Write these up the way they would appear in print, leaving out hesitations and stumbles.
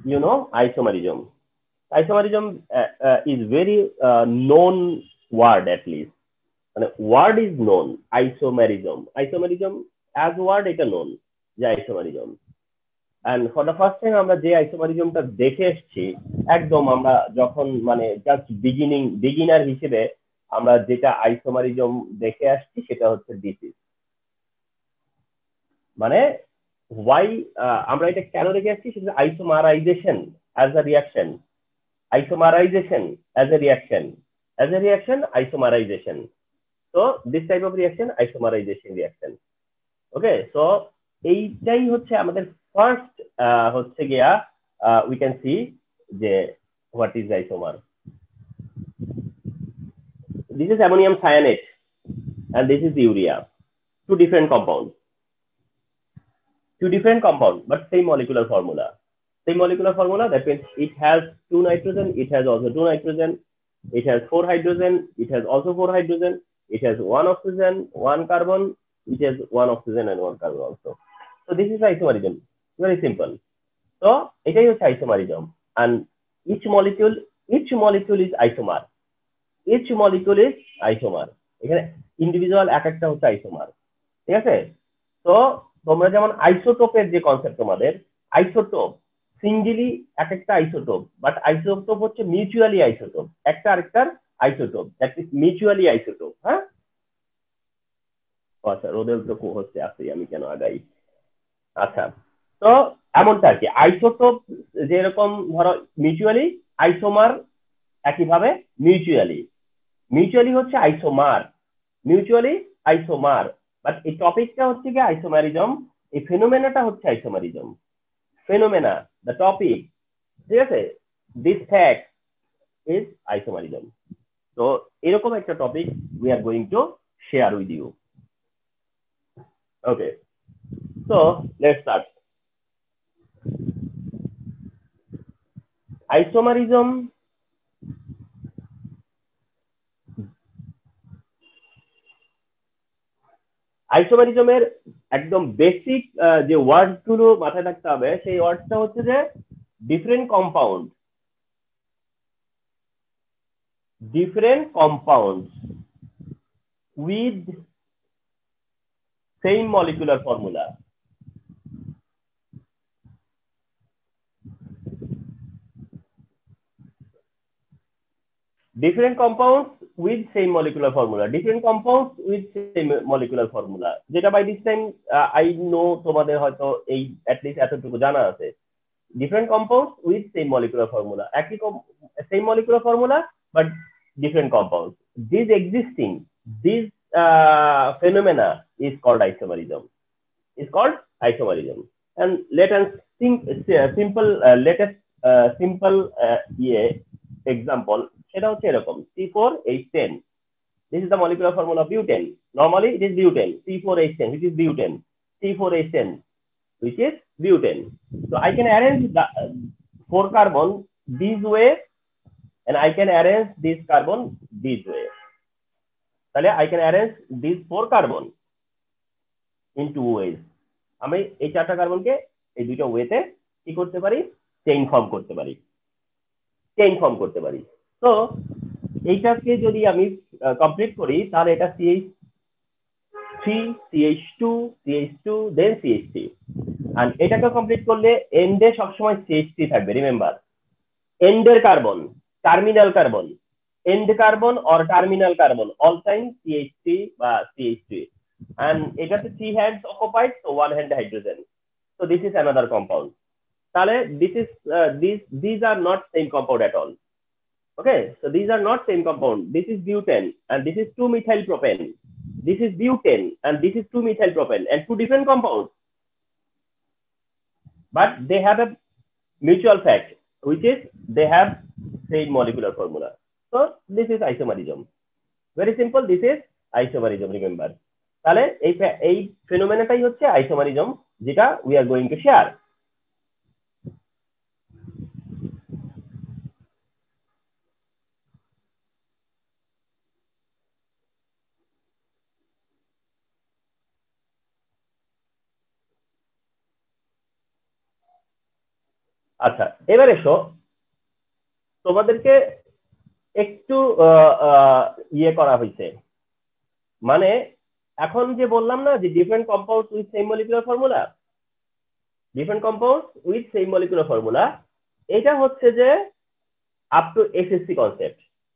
you know isomerism. Isomerism is very known word at least. মানে word is known isomerism as word এটা known যে isomerism and for the first time আমরা যে আইসোমারিজমটা দেখে এসেছি একদম আমরা যখন মানে জাস্ট বিগিনার হিসেবে আমরা যেটা আইসোমারিজম দেখে আসছি সেটা হচ্ছে ডিসিজ মানে ওয়াই আমরা এটা কেন দেখে আসছি সেটা isomerization as a reaction isomerization as a reaction isomerization. So this type of reaction isomerization reaction. Okay, so এইটাই হচ্ছে আমাদের ফার্স্ট হচ্ছে গিয়া we can see যে what is isomer. This is ammonium cyanate and this is urea, two different compounds but same molecular formula. That means it has two nitrogen, it has also two nitrogen, it has four hydrogen, it has also four hydrogen, it has one oxygen, one carbon, it has one oxygen and one carbon also. So this is isomerism, very simple. So এটাই হচ্ছে isomerism and each molecule is isomer. এখানে individual এক একটা হচ্ছে isomer, ঠিক আছে? তো তোমরা যেমন আইসোটোপের যে কনসেপ্ট তোমাদের আইসোটোপ সিঙ্গেলি এক একটা আইসোটোপ বাট আইসোটোপ হচ্ছে মিউচুয়ালি আইসোটোপ একটা আরেকটার isotope that is mutually isotope. হ্যাঁ আচ্ছা রোদেল তো হচ্ছে আছে আমি কেন আগাই। আচ্ছা তো এমনটা আর কি আইসোটোপ যেরকম ধরো মিউচুয়ালি আইসোমার একইভাবে মিউচুয়ালি হচ্ছে আইসোমার বাট এই টপিকটা হচ্ছে কি আইসোমারিজম, এই ফেনোমেনাটা হচ্ছে আইসোমারিজম। ফেনোমেনা দ্য টপিক, ঠিক আছে, দিস ফ্যাক্ট ইজ আইসোমারিজম। তো এরকম একটা topic we are going to share with you. Okay, so let's start. Isomerism আইসোমারিজমের একদম বেসিক যে ওয়ার্ড গুলো মাথায় রাখতে হবে সেই ওয়ার্ডটা হচ্ছে যে different compound with same molecular formula. Different compounds with same molecular formula. যেটা by this time I know তোমাদের হয়তো এই at least এতটুকু জানা আছে। Different compounds with same molecular formula. একই same molecular formula but different compounds. This phenomena is called isomerism. And let us think simple example সেটা হচ্ছে এরকম C4H10. This is the molecular formula of butane. Normally it is butane, C4H10 which is butane, C4H10 which is butane. So I can arrange the 4 carbon this way and I can arrange this carbon this way. তাহলে I can arrange these 4 carbon in 2 ways. আমি এই চারটা কার্বনকে এই দুইটা ওয়েতে কি করতে পারি, চেইন ফর্ম করতে পারি। তো এইটাকে যদি আমি কমপ্লিট করি তাহলে এটা CH3 CH2 CH2 দেন CH3 আর এটাকে কমপ্লিট করলে এন্ডে সবসময় CH3 থাকবে। রিমেম্বার এন্ডের carbon terminal carbon end carbon or terminal carbon all time CH3 বা CH3 and এটাতে 3 hands occupied so 1 hand hydrogen, so this is another compound. তাহলে these are not same compound at all. Okay, so these are not same compound. This is butane and this is 2-methyl propane. This is butane and this is 2-methyl propane and two different compounds, but they have a mutual fact which is they have same molecular formula. So this is isomerism. Very simple, this is isomerism, remember. তাহলে এই ফেনোমেনাটাই হচ্ছে isomerism যেটা we are going to share. আচ্ছা, এবার এসো তোমাদেরকে একটু ইয়ে করা হয়েছে, মানে এখন যে বললাম না যে different compound with same molecular formula, different compound with same molecular formula, এটা হচ্ছে যে up to SSC concept,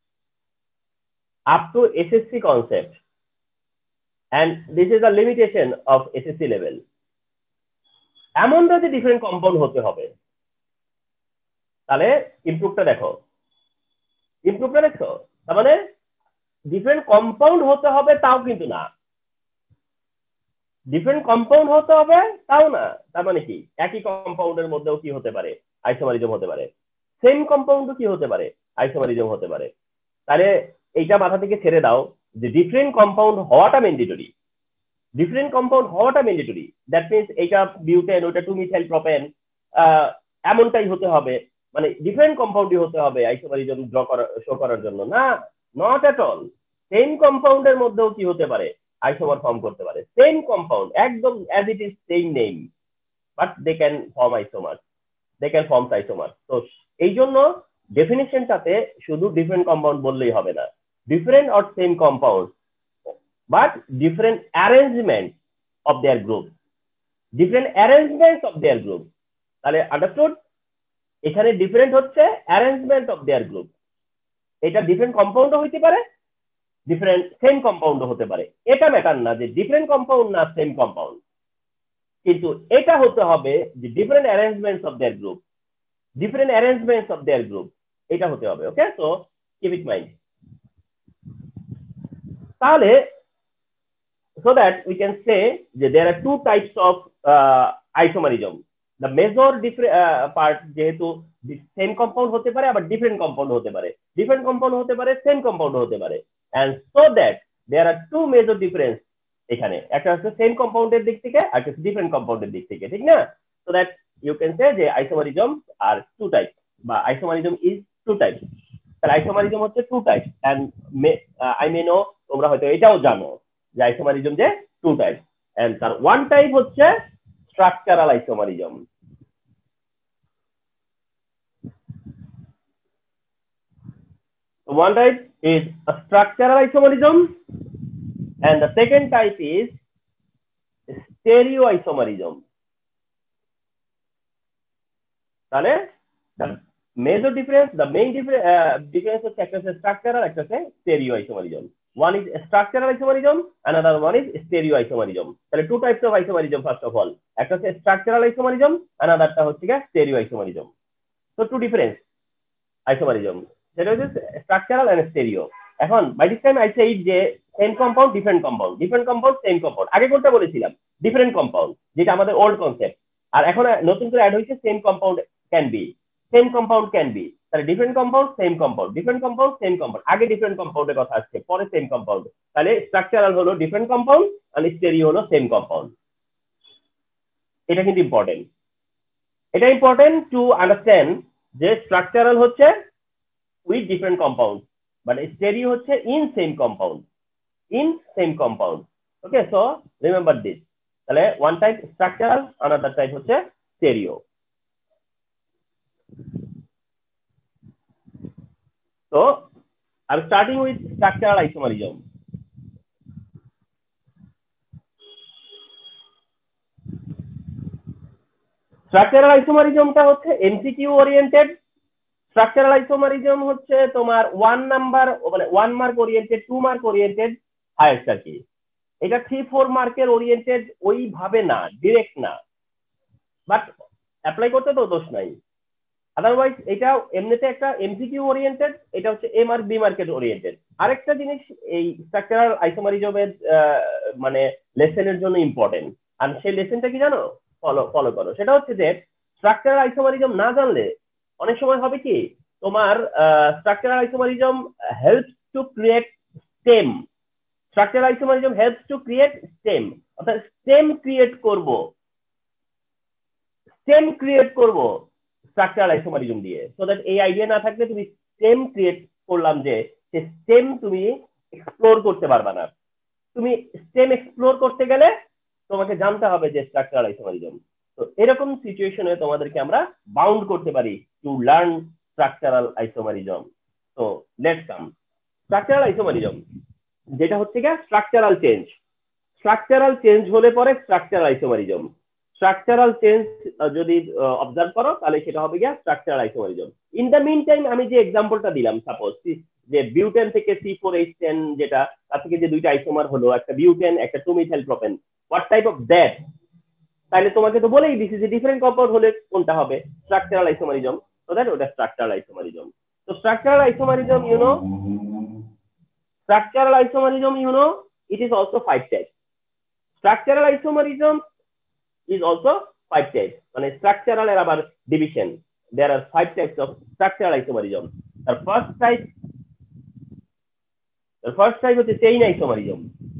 up to SSC concept, and this is the limitation of SSC level. এমন যদি ডিফারেন্ট কম্পাউন্ড হতে হবে, তাহলে ইমপ্রুভটা দেখো, ইমপ্রুভটা দেখো, তার মানে ডিফারেন্ট কম্পাউন্ড হতে হবে তাও কিন্তু না, ডিফারেন্ট কম্পাউন্ড হতে হবে তাও না, তার মানে কি একই কম্পাউন্ডের মধ্যেও কি হতে পারে, আইসোমারিজম হতে পারে, সেম কম্পাউন্ডও কি হতে পারে, আইসোমারিজম হতে পারে। তাহলে এইটা মাথা থেকে ছেড়ে দাও যে ডিফারেন্ট কম্পাউন্ড হওয়াটা ম্যান্ডেটরি, ডিফারেন্ট কম্পাউন্ড হওয়াটা ম্যান্ডেটরি, দ্যাট মিনস এইটা বিউটেন ওটা 2 মিথাইল প্রোপেন, এমনটাই হতে হবে, মানে ডিফারেন্ট কম্পাউন্ডই হতে হবে আইসোমারিজম ড্র করা শো করার জন্য না, নট এট অল। সেম কম্পাউন্ডের মধ্যেও কি হতে পারে, আইসোমার ফর্ম করতে পারে, সেম কম্পাউন্ড একদম as it is same name, but they can form isomer, they can form isomer. তো এই জন্য ডেফিনিশনটাতে শুধু ডিফারেন্ট কম্পাউন্ড বললেই হবে না, different or same compound but different arrangement of their group, different arrangements of their group, তাহলে understood, এখানে different হচ্ছে অ্যারেঞ্জমেন্ট অফ দেয়ার গ্রুপ, এটা ডিফারেন্ট কম্পাউন্ডও হইতে পারে, ডিফারেন্ট সেম কম্পাউন্ডও হতে পারে, এটা ম্যাটার না যে ডিফারেন্ট কম্পাউন্ড না সেম কম্পাউন্ড, কিন্তু এটা হতে হবে যে different arrangements of their group, different arrangements of their group, এটা হতে হবে। Okay, so keep it mind. তাহলে so that we can say that there are two types of isomerism. The major part যেহেতু সেম কম্পাউন্ড হতে পারে আবার different compound হতে পারে, ডিফারেন্ট কম্পাউন্ড হতে পারে সেম কম্পাউন্ড হতে পারে, and so that there are two major difference এখানে, একটা হচ্ছে সেম কম্পাউন্ডের দিক থেকে আর একটা ডিফারেন্ট কম্পাউন্ডের দিক থেকে, ঠিক না? so that you can say যে isomerism are two types বা isomerism is two types। তাহলে isomerism হচ্ছে two types and I may know তোমরা হয়তো এটাও জানো যে আইসোমারিজম যে টু টাইপ, এন্ড তার ওয়ান টাইপ হচ্ছে structural isomerism. One type is a structural isomerism and the second type is stereoisomerism. তাহলে major difference, the main difference হচ্ছে একটা হচ্ছে স্ট্রাকচারাল, একটা হচ্ছে stereoisomerism. One is structural isomerism, another one is stereoisomerism. তাহলে two types of isomerism first of all, একটা হচ্ছে structural isomerism, another টা হচ্ছে stereoisomerism. So two difference isomerism, সেটা হচ্ছে structural and stereo। এখন by this time I say যে same compound different compound, different compound same compound, আগে কোনটা বলেছিলাম different compound, যেটা আমাদের old concept, আর এখন নতুন করে অ্যাড হয়েছে same compound can be, same compound can be, তাহলে different compound same compound, different compound same compound, আগে ডিফারেন্ট কম্পাউন্ডের কথা আসছে পরে সেম কম্পাউন্ড, তাহলে স্ট্রাকচারাল হলো ডিফারেন্ট কম্পাউন্ড আর স্টেরিও হলো সেম কম্পাউন্ড। এটা কিন্তু ইম্পর্টেন্ট, এটা ইম্পর্টেন্ট টু আন্ডারস্ট্যান্ড যে স্ট্রাকচারাল হচ্ছে with different compound but stereo হচ্ছে in same compound, in same compound. Okay, so remember this. তাহলে one type structural, another type হচ্ছে stereo. So I'm starting with structural isomerism. Structural isomerism টা হচ্ছে MCQ oriented, structural isomerism হচ্ছে তোমার 1 number মানে 1 mark oriented, 2 mark oriented, highest আর কি। এটা 3-4 মার্কের ওরিয়েন্টেড ওইভাবে না, ডিরেক্ট না, বাট অ্যাপ্লাই করতে তো দোষ নাই। আদারওয়াইজ এটা এমনিতে একটা এমসিকিউ ওরিয়েন্টেড, এটা হচ্ছে A mark B market oriented. আরেকটা জিনিস এই স্ট্রাকচারাল আইসোমারিজমের মানে লেসনের জন্য ইম্পর্টেন্ট, আর সেই লেসনটা কি জানো, ফলো করো। সেটা হচ্ছে যে স্ট্রাকচারাল আইসোমারিজম না জানলে অনেক সময় হবে কি তোমার structural isomerism helps to create stem, structural isomerism helps to create stem, অর্থাৎ স্টেম ক্রিয়েট করব, স্টেম ক্রিয়েট করব স্ট্রাকচারাল আইসোমারিজম দিয়ে। সো দ্যাট এই আইডিয়া না থাকলে তুমি স্টেম ক্রিয়েট করলাম যে সে স্টেম তুমি এক্সপ্লোর করতে পারবে না। তুমি স্টেম এক্সপ্লোর করতে গেলে তোমাকে জানতে হবে যে স্ট্রাকচারাল আইসোমারিজম। তো এরকম সিচুয়েশনে তোমাদেরকে আমরা বাউন্ড করতে পারি টু লার্ন স্ট্রাকচারাল আইসোমারিজম। তো লেটস কাম স্ট্রাকচারাল আইসোমারিজম, যেটা হচ্ছে গিয়ে স্ট্রাকচারাল চেঞ্জ। স্ট্রাকচারাল চেঞ্জ হলে পরে স্ট্রাকচারাল আইসোমারিজম। স্ট্রাকচারাল চেঞ্জ যদি অবজার্ভ করো তাহলে সেটা হবে গিয়া structural isomerism. In the mean time আমি যে এক্সাম্পলটা দিলাম, সাপোজ যে বিউটেন থেকে C4H10 যেটা, তার থেকে যে দুইটা আইসোমার হলো, একটা বিউটেন একটা 2-মিথাইল propane, what type of that, তাহলে তোমাকে তো বলেই দিছি যে ডিফারেন্ট কম্পাউন্ড হলে কোনটা হবে, স্ট্রাকচারাল আইসোমারিজম। তো দ্যাট ওটা স্ট্রাকচারাল আইসোমারিজম। তো structural isomerism structural isomerism, it is also 5 types. Structural isomerism is also 5 types. মানে structural এর আবার division. There are 5 types of structural isomerism. The first type হচ্ছে chain isomerism.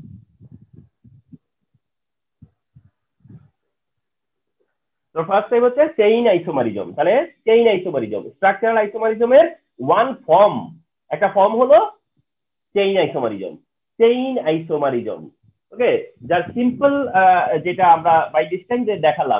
তো first type হচ্ছে chain isomerism. তাহলে chain isomerism, structural আইসোমারিজমের one form, একটা form হলো chain isomerism. Chain isomerism, okay, যার সিম্পল যেটা আমরা বাই দিস টাইম যে দেখালাম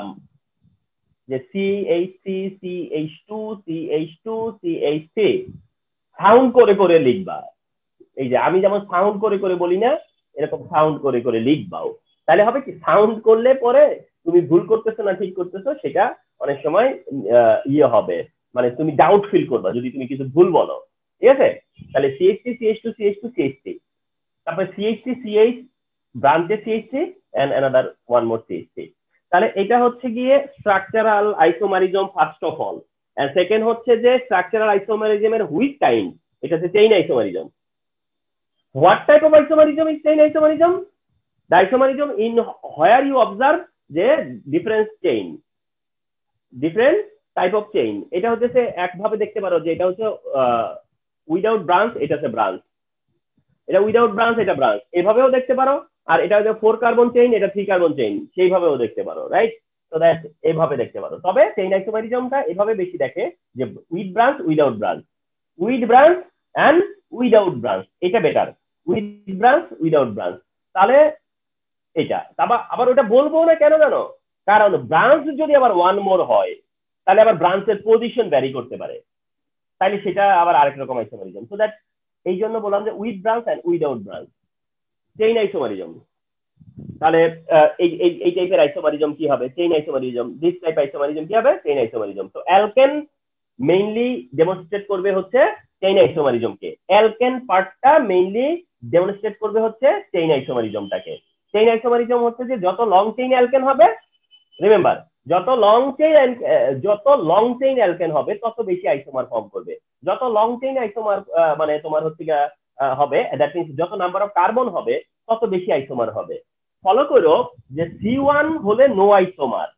যে CH3 CH2 CH2 CH3 sound করে করে লিখবা। এই যে আমি যেমন সাউন্ড করে করে বলি না, এরকম সাউন্ড করে করে লিখবাও। তাহলে হবে কি, সাউন্ড করলে পরে তুমি ভুল করতেছো না ঠিক করতেছো সেটা অনেক সময় ইয়ে হবে, মানে তুমি ডাউট ফিল করবা যদি তুমি কিছু ভুল বলো, ঠিক আছে। তাহলে CH3 CH2 CH2 CH3, তারপরে CH3 CH ব্রাঞ্চে CH3 and another one more CH3। তাহলে এটা হচ্ছে গিয়ে structural isomerism first of all. And second হচ্ছে যে স্ট্রাকচারাল আইসোমারিজমের হুইচ কাইন্ড, এটা হচ্ছে chain isomerism. What type of isomerism is chain isomerism? The isomerism in where you observe the different chain, different type of chain। এটা হচ্ছে একভাবে দেখতে পারো যে এটা হচ্ছে উইদাউট ব্রাঞ্চ, এটা হচ্ছে ব্রাঞ্চ, এটা উইদাউট ব্রাঞ্চ, এটা ব্রাঞ্চ, এভাবেও দেখতে পারো। আর এটা হচ্ছে 4 কার্বন চেইন, এটা 3 কার্বন চেইন, সেইভাবেও দেখতে পারো, রাইট। তো দ্যাট এইভাবে দেখতে পারো। তবে চেইন আইসোমেরিজমটা এভাবে বেশি দেখে যে with branch without branch, with branch and without branch, এটা better, with branch without branch. তাহলে এটা আবার ওটা বলবো না, কেন জানো, কারণ ব্রাঞ্চ যদি আবার ওয়ান মোর হয় তাহলে আবার ব্রাঞ্চের পজিশন ভ্যারি করতে পারে, তাহলে সেটা আবার আরেক রকম আইসোমেরিজম। সো দ্যাট এই জন্য বললাম যে with branch and without branch chain isomerism. তাহলে এই টাইপের আইসোমেরিজম কি হবে, chain isomerism. This type isomerism কি হবে, চেইন আইসোমেরিজম। তো অ্যালকেন মেইনলি ডেমনস্ট্রেট করবে হচ্ছে চেইন আইসোমেরিজমকে, অ্যালকেন পার্টটা মেইনলি ডেমনস্ট্রেট করবে হচ্ছে চেইন আইসোমেরিজমটাকে। চেইন আইসোমেরিজম হচ্ছে যে যত লং চেইন অ্যালকেন হবে, রিমেম্বার, যত লং চেইন অ্যালকেন হবে তত বেশি আইসোমার ফর্ম করবে। যত লং চেইন আইসোমার মানে তোমার হচ্ছে হবে, দ্যাট মিন্স যত নাম্বার অফ কার্বন হবে তত বেশি আইসোমার হবে। ফলো করো যে C1 হলে নো আইসোমার,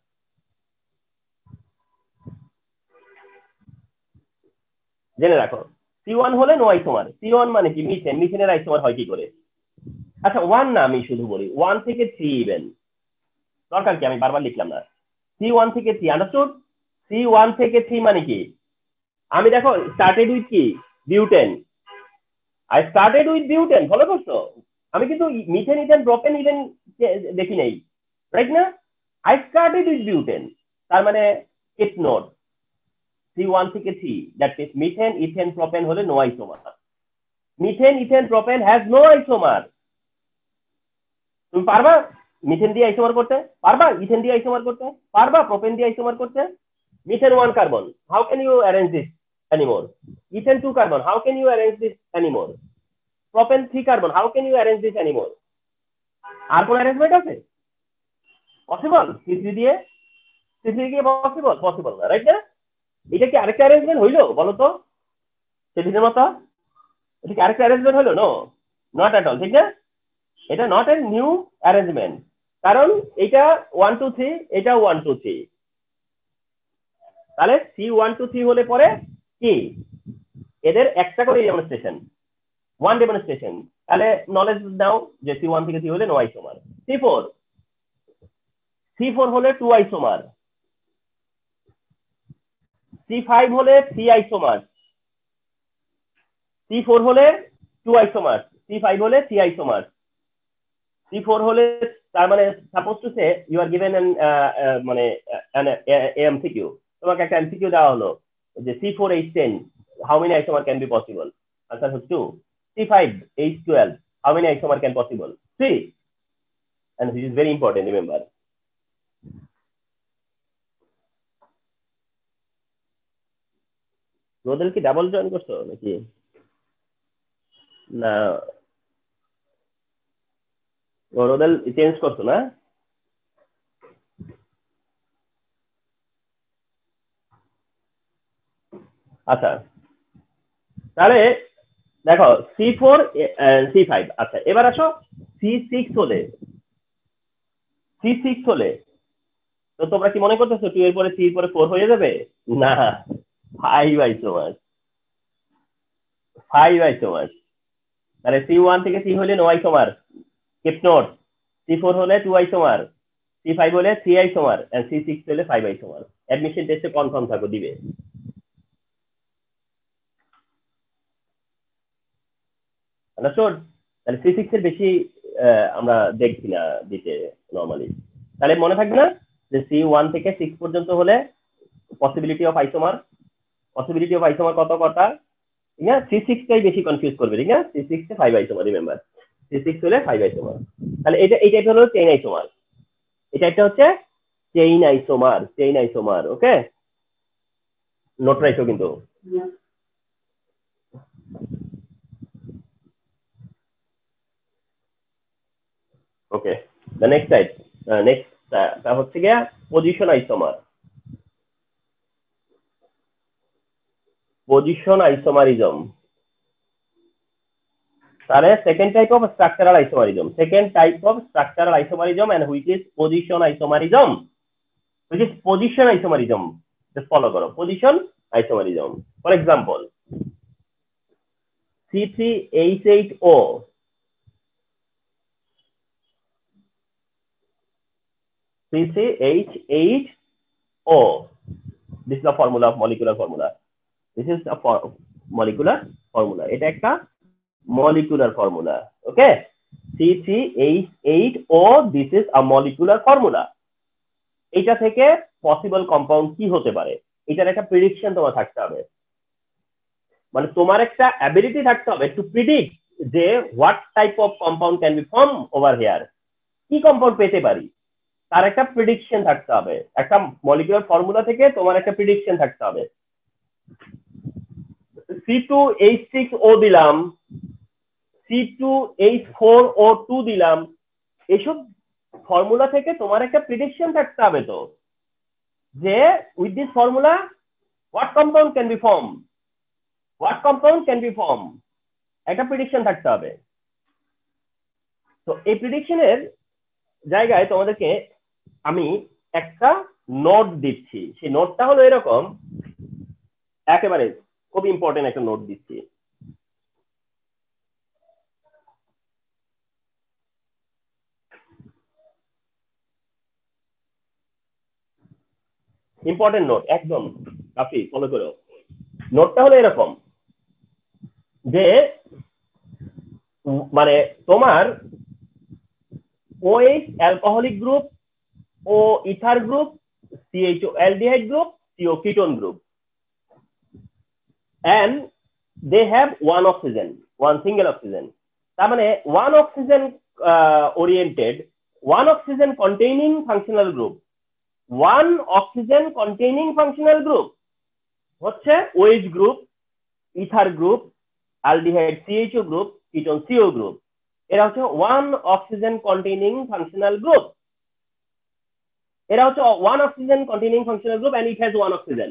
জেনে রাখো C1 হলে নো আইসোমার। C1 মানে কি, মিথেন, মিথেনের আইসোমার হয় কি করে? আচ্ছা 1 না, আমি শুধু বলি 1 থেকে 3 ইভেন, দরকার কি আমি বারবার লিখলাম না। C1 থেকে 3, আন্ডারস্টুড? C1 থেকে 3 মানে কি, আমি দেখো স্টার্টেড উইথ কি, butane, I started with butane, follow করছো? আমি কিন্তু মিথেন ইথেন প্রোপেন ইভেন দেখি নাই, রাইট না? আই স্টার্টেড উইথ বিউটেন, তার মানে ইটস নট C1 থেকে 3, that is methane ethane propane হলে no isomer. Methane ethane propane has no isomer. তুমি পারবা মিথেন দিয়ে আইসোমার করতে? পারবা ইথেন দিয়ে আইসোমার করতে? পারবা প্রোপেন দিয়ে আইসোমার করতে? Methane 1 carbon, how can you arrange this anymore? Ethane 2 carbon, how can you arrange this anymore? Propane 3 carbon, how can you arrange this anymore? আর কোন অ্যারেঞ্জমেন্ট আছে পসিবল? C3 দিয়ে possible না, right না? এটা কি আরেকটা অ্যারেঞ্জমেন্ট হইলো বলো তো সেদিনের মতো? এটা কি আরেকটা অ্যারেঞ্জমেন্ট হইলো? নো, নট এট অল, ঠিক না? এটা নট এ নিউ অ্যারেঞ্জমেন্ট, কারণ এটা 1 2 3, এটা 1 2 3। তাহলে C1 2 3 হলে পরে কি, এদের একটা করে ডেমনস্ট্রেশন, ওয়ান ডেমনস্ট্রেশন। তাহলে নলেজ নাও যে C1 থেকে 3 হলে নো আইসোমার। C4 হলে 2 আইসোমার, C5 হলে 3 আইসোমার, C4 হলে 2 আইসোমার, C5 হলে 3 আইসোমার, C4 হলে তার মানে suppose to say you are given মানে এমসিকিউ, তোমাকে একটা এমসিকিউ দেওয়া হলো যে C4H10 how many isomer can be possible, answer হচ্ছে 2। C5H12 how many isomer can possible, 3। and this is very important, remember. Rodel কি ডাবল জয়েন করছো নাকি না? রোদেল চেঞ্জ করছো না? আচ্ছা তাহলে দেখো C4 C5, আচ্ছা এবার আসো C6 হলে, C6 হলে তো তোমরা কি মনে করতেছো 2 এর পরে 3 এর পরে 4 হয়ে যাবে? না, 5 আইসোমার, 5 আইসোমার। তাহলে C1 থেকে C হলে no isomer, keep note. C4 হলে 2 আইসোমার, C5 হলে 3 আইসোমার, এন্ড C6 হলে 5 আইসোমার। অ্যাডমিশন টেস্টে কনফার্ম থাকো দিবে। আন্ডারস্টুড? তাহলে C6 এর বেশি আমরা দেখছি না দিতে নরমালি। তাহলে মনে থাকবে না যে C1 থেকে 6 পর্যন্ত হলে possibility of isomer, possibility of isomer কত কটা? ঠিক না, C6 টাই বেশি কনফিউজ করবে। ঠিক না, C6 এ 5 আইসোমার, রিমেম্বার C6 হলে 5 আইসোমার। তাহলে এই টাইপের হলো চেইন আইসোমার, এটা একটা হচ্ছে chain isomer, chain isomer. Okay, note রাখো কিন্তু। Okay, the next type, next টা হচ্ছে গিয়া পজিশন আইসোমার। পজিশন আইসোমারিজম, তাহলে second type of structural isomerism, second type of structural isomerism, and which is position isomerism, which is position isomerism. Just follow করো, position isomerism. For example, C3H8O, C3H8O, this is the formula of molecular formula. This is a molecular formula. এটা একটা molecular formula. Okay, C3H8O, this is a molecular formula. এটা থেকে possible compound কি হতে পারে, এটার একটা প্রেডিকশন তোমার থাকতে হবে। মানে তোমার একটা অ্যাবিলিটি থাকতে হবে টু প্রিডিক্ট যে what type of compound can be form over here, কি কম্পাউন্ড পেতে পারি, তার একটা প্রেডিকশন থাকতে হবে। একটা মলিকুলার ফর্মুলা থেকে তোমার একটা প্রেডিকশন থাকতে হবে। C2H6O দিলাম, C2H4O2 দিলাম, এসব ফর্মুলা থেকে তোমার একটা প্রেডিকশন থাকতে হবে তো, যে with this formula what compound can be form, what compound can be form, একটা প্রেডিকশন থাকতে হবে। তো এই প্রেডিকশনের জায়গায় তোমাদেরকে আমি একটা নোট দিচ্ছি, সেই নোটটা হলো এরকম, একেবারে খুব ইম্পর্টেন্ট একটা নোট দিচ্ছি। ইম্পর্টেন্ট নোট, একদম কাফি ফলো করো। নোটটা হলো এরকম যে মানে তোমার OH alcoholic group, O ether group, CHO aldehyde group, CO ketone group, and they have one oxygen, one single oxygen. তার মানে one oxygen oriented, one oxygen containing functional group, one oxygen containing functional group হচ্ছে OH group, ether group, aldehyde CHO group, ketone CO group. এরা হচ্ছে one oxygen containing functional group, এরা হচ্ছে one oxygen containing functional group, and it has one oxygen,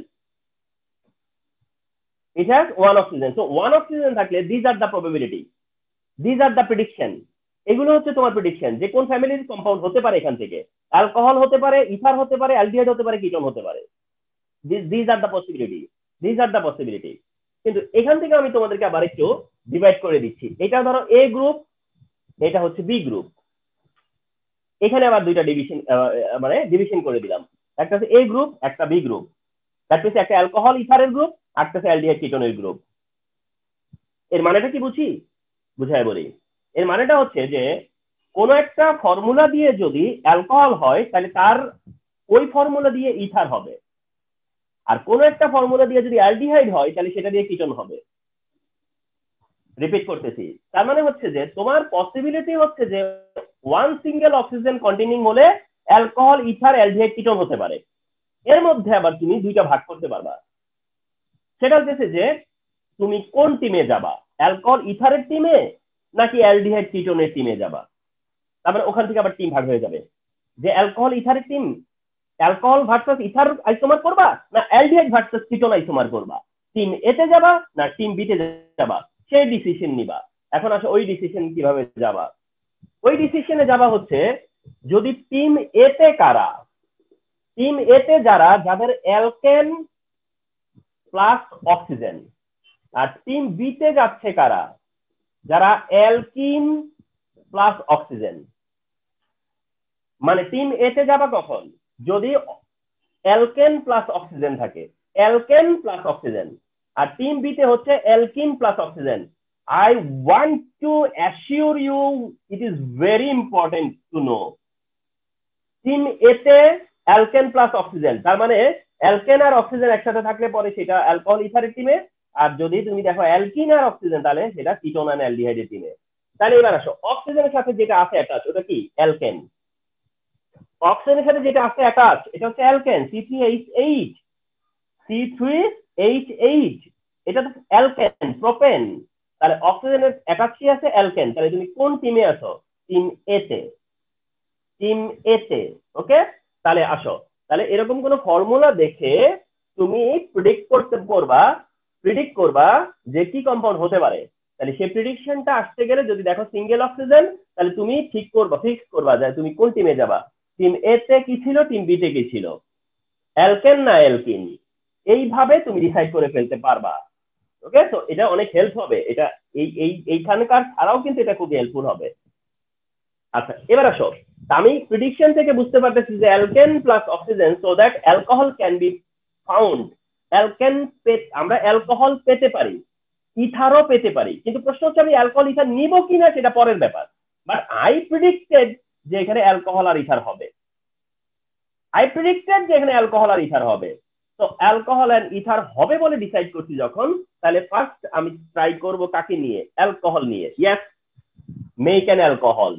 it has one oxygen. So one oxygen থাকলে these are the probability, these are the prediction, এগুলো হচ্ছে তোমার prediction যে কোন ফ্যামিলির compound হতে পারে। এখান থেকে অ্যালকোহল হতে পারে, ইথার হতে পারে, অ্যালডিহাইড হতে পারে, কিটোন হতে পারে। these are the possibility, these are the possibility. কিন্তু এখান থেকে আমি তোমাদেরকে আবার একটু ডিভাইড করে দিচ্ছি। এটা ধরো এ গ্রুপ, এটা হচ্ছে বি গ্রুপ, এখানে আবার দুইটা ডিভিশন, মানে ডিভিশন করে দিলাম, একটা হচ্ছে এ গ্রুপ, একটা বি গ্রুপ। দ্যাট মিন্স একটা অ্যালকোহল ইথারের গ্রুপ, একটা হচ্ছে অ্যালডিহাইড কিটোনের গ্রুপ। এর মানেটা কি বুঝায় বলি? এর মানেটা হচ্ছে যে কোন একটা ফর্মুলা দিয়ে যদি অ্যালকোহল হয় তাহলে তার ওই ফর্মুলা দিয়ে ইথার হবে, আর কোন একটা ফর্মুলা দিয়ে যদি অ্যালডিহাইড হয় তাহলে সেটা দিয়ে কিটোন হবে। রিপিট করতেছি, তার মানে হচ্ছে যে তোমার পসিবিলিটি হচ্ছে যে ওয়ান সিঙ্গেল অক্সিজেন কন্টেনিং হলে অ্যালকোহল, ইথার, অ্যালডিহাইড, কিটোন হতে পারে। এর মধ্যে আবার তুমি দুইটা ভাগ করতে পারবা, সেটা হচ্ছে যে তুমি কোন টিমে যাবা, অ্যালকোহল ইথারের টিমে নাকি অ্যালডিহাইড কিটোনের টিমে যাবা। তারপরে ওখান থেকে আবার টিম ভাগ হয়ে যাবে, যে অ্যালকোহল ইথারের team, alcohol versus ether isomer করবা না অ্যালডিহাইড ভার্সাস কিটোন আইসোমার করবা, টিম এ তে যাবা না টিম বি তে যাবা, সেই ডিসিশন নিবা। এখন আসো ওই ডিসিশন কিভাবে যাবা। ওই ডিসিশনে যাবা হচ্ছে যদি টিম এ তে কারা, টিম এ তে যারা যাদের অ্যালকেন প্লাস অক্সিজেন, আর টিম বি তে যাচ্ছে কারা যারা অ্যালকিন প্লাস অক্সিজেন। মানে টিম এ তে যাবা কখন, যদি অ্যালকেন প্লাস অক্সিজেন থাকে, অ্যালকেন প্লাস অক্সিজেন, আর টিম বি তে হচ্ছে alkene plus oxygen. I want to assure you it is very important to know team A তে অ্যালকেন প্লাস অক্সিজেন, তার মানে অ্যালকেন আর অক্সিজেন একসাথে থাকলে পরে সেটা অ্যালকোহল ইথারের টিমে, আর যদি তুমি দেখো অ্যালকিন আর অক্সিজেন তাহলে সেটা কিটোন আর অ্যালডিহাইডের টিমে। তাহলে এবার আসো অক্সিজেনের সাথে যেটা আছে অ্যাটাচ ওটা কি অ্যালকেন, অক্সিজেনের সাথে যেটা আছে অ্যাটাচ এটা হচ্ছে অ্যালকেন C3H8, C3H8 এটা তো অ্যালকেন প্রোপেন। তাহলে অক্সিজেনের অ্যাটাচ কি আছে অ্যালকেন, তাহলে তুমি কোন টিমে আছো, টিম এ তে, টিম এ তে। ওকে, তাহলে আসো, তাহলে এরকম কোন ফর্মুলা দেখে তুমি প্রিডিক্ট করবা যে কি কম্পাউন্ড হতে পারে। তাহলে সেই প্রিডিকশনটা আসতে গেলে যদি দেখো সিঙ্গেল অক্সিজেন তাহলে তুমি ফিক্স করবা যে তুমি কোন টিমে যাবা, টিম এ তে কি ছিল টিম বি তে কি ছিল, অ্যালকেন না অ্যালকিন, এইভাবে তুমি ডিসাইড করে ফেলতে পারবা। ওকে, তো এটা অনেক হেল্প হবে, এটা এইখানকার ছাড়াও কিন্তু এটা খুব হেল্পফুল হবে। আচ্ছা এবার আসো, আমি প্রিডিকশন থেকে বুঝতে পারতেছি যে alkane plus oxygen so that alcohol can be found, alkane আমরা অ্যালকোহল পেতে পারি, ইথারও পেতে পারি, কিন্তু প্রশ্ন হচ্ছে আমি অ্যালকোহল ইথার নিব কিনা সেটা পরের ব্যাপার। বাট আই প্রিডিক্টেড যে এখানে অ্যালকোহল আর ইথার হবে, যে এখানে অ্যালকোহল আর ইথার হবে। তো অ্যালকোহল আর ইথার হবে বলে ডিসাইড করছি যখন, তাহলে ফার্স্ট আমি ট্রাই করব কাকে নিয়ে, অ্যালকোহল নিয়ে। Yes, make an alcohol,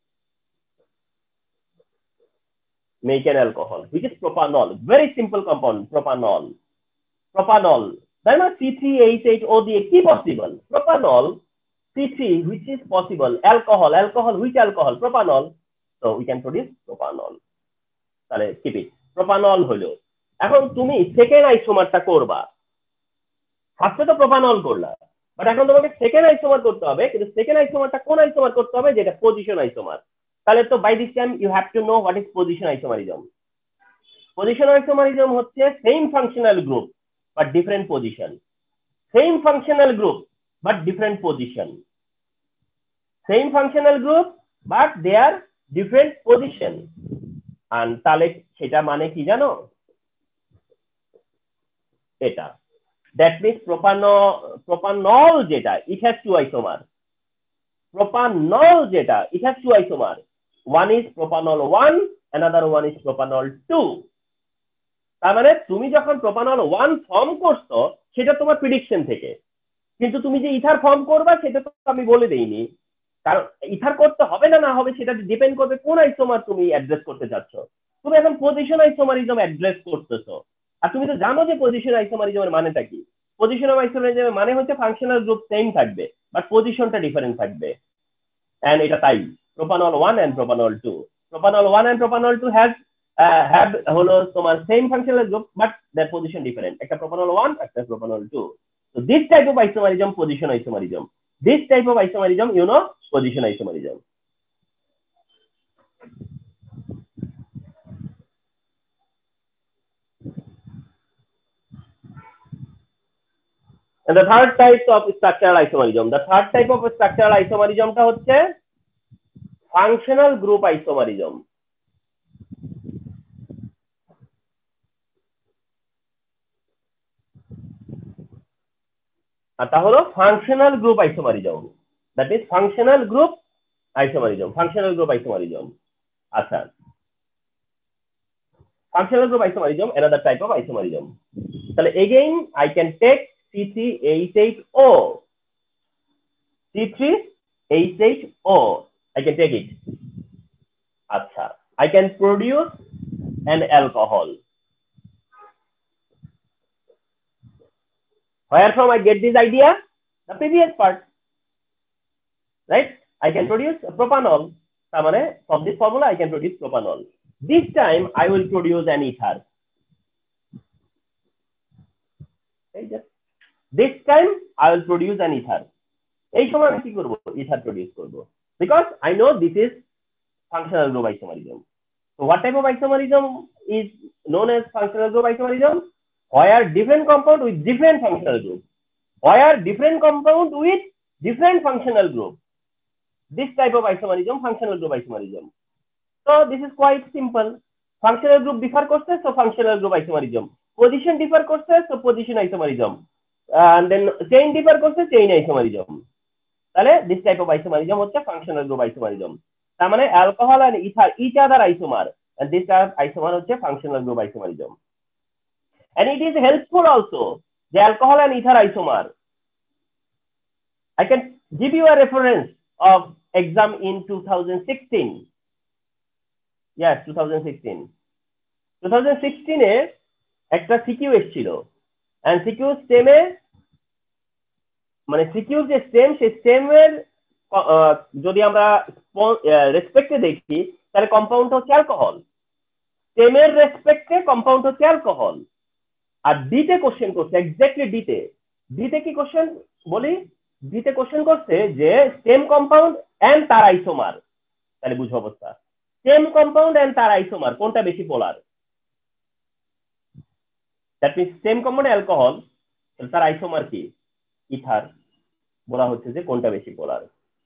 make an alcohol which is propanol, very simple compound, propanol তাই না, C3H8O দিয়ে কি possible, propanol C3 which is possible, alcohol which alcohol, propanol, so we can produce propanol। তাহলে keep it, propanol হলো। এখন তুমি second আইসোমারটা করবা, ফার্স্টে তো প্রোপানল করলা, বাট এখন তোমাকে সেকেন্ড আইসোমার করতে হবে, কিন্তু সেকেন্ড আইসোমারটা কোন আইসোমার করতে হবে, যেটা পজিশন আইসোমার। তাহলে তো by this time you have to know what is position isomerism. Position isomerism হচ্ছে same functional group but different position, same functional group but different position, same functional group but they are different position. আর তাহলে সেটা মানে কি জানো, এটা that means propanol যেটা it has two isomer, propanol যেটা it has two isomer, one is propanol 1, another one is propanol 2। তার মানে তুমি যখন propanol 1 ফর্ম করছো সেটা তোমার প্রেডিকশন থেকে, কিন্তু তুমি যে ইথার ফর্ম করবা সেটা তো আমি বলে দেইনি, কারণ ইথার করতে হবে না না হবে সেটা ডিপেন্ড করবে কোন আইসোমার তুমি অ্যাড্রেস করতে যাচ্ছ। তুমি এখন পজিশন আইসোমারিজম অ্যাড্রেস করতেছো, আর তুমি তো জানো যে পজিশন আইসোমারিজমের মানেটা কি। পজিশন আইসোমারিজমের মানে হচ্ছে ফাংশনাল গ্রুপ সেম থাকবে বাট পজিশনটা ডিফারেন্ট থাকবে, এন্ড এটা তাই propanol 1 and propanol 2, propanol 1 and propanol 2 have হলো তোমার same functional group but their position different, একটা propanol 1 একটা propanol 2। so this type of isomerism position isomerism, this type of isomerism you know position isomerism। and the third type of structural isomerism, the third type of structural isomerism টা হচ্ছে functional group isomerism। আর তা হলো functional group isomerism, that is functional group isomerism, functional group isomerism. আচ্ছা, functional group isomerism, another type of isomerism. So again, I can take C3H8O. C3H8O. I can take it. Acha. I can produce an alcohol. Where from I get this idea? The previous part. Right? I can produce propanol. From this formula, I can produce propanol. This time, I will produce an ether. This time, I will produce an ether. এই সময় আমি কি করব? Ether produce করব. Because I know this is functional group isomerism. So what type of isomerism is known as functional group isomerism? Where different compound with different functional group. Where different compound with different functional group. This type of isomerism, functional group isomerism. So this is quite simple. Functional group differ করছে, so functional group isomerism. Position differ করছে, so position isomerism. And then chain differ করছে, chain isomerism. তাহলে this type of isomerism হচ্ছে functional group isomerism. তার মানে alcohol and ether each other isomer, and this type of isomer হচ্ছে functional group isomerism. And it is helpful also the alcohol and ether isomer. I can give you a reference of exam in 2016. Yes, 2016. 2016 এ একটা CQ এসেছিল, and CQ স্টেমে মানে CQ যে stem, সেই স্টেমের যদি আমরা রেসপেক্টে দেখি তাহলে কম্পাউন্ড হচ্ছে অ্যালকোহল। স্টেমের রেসপেক্টে কম্পাউন্ড হচ্ছে অ্যালকোহল। আর ডিতে কোশ্চেন করছে, এক্স্যাক্টলি ডিতে কি কোশ্চেন বলি? ডিতে কোশ্চেন করছে যে স্টেম কম্পাউন্ড এন্ড তার আইসোমার। তাহলে বুঝো অবস্থা, সেম কম্পাউন্ড এন্ড তার আইসোমার কোনটা বেশি polar? That means same compound alcohol, তার আইসোমার কি? ইথার। বলা হচ্ছে যে কোনটা বেশি পোলার।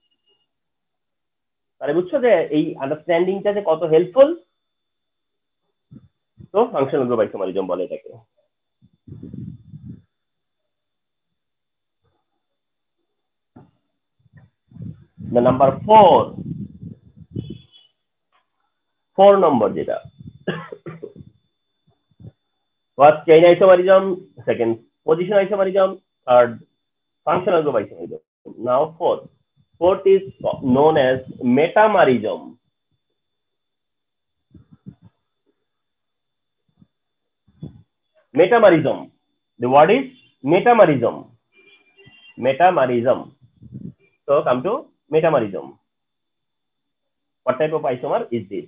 তাহলে বুঝছো যে এই আন্ডারস্ট্যান্ডিংটা যে কত হেল্পফুল। তো ফাংশনাল গ্রুপ আইসোমারিজম বলে এটাকে। নাম্বার 4 নম্বর যেটা, first chain isomerism, second position isomerism, third functional group isomerism. Now fourth is known as metamerism. Metamerism, the word is metamerism. So come to metamerism. What type of isomer is this?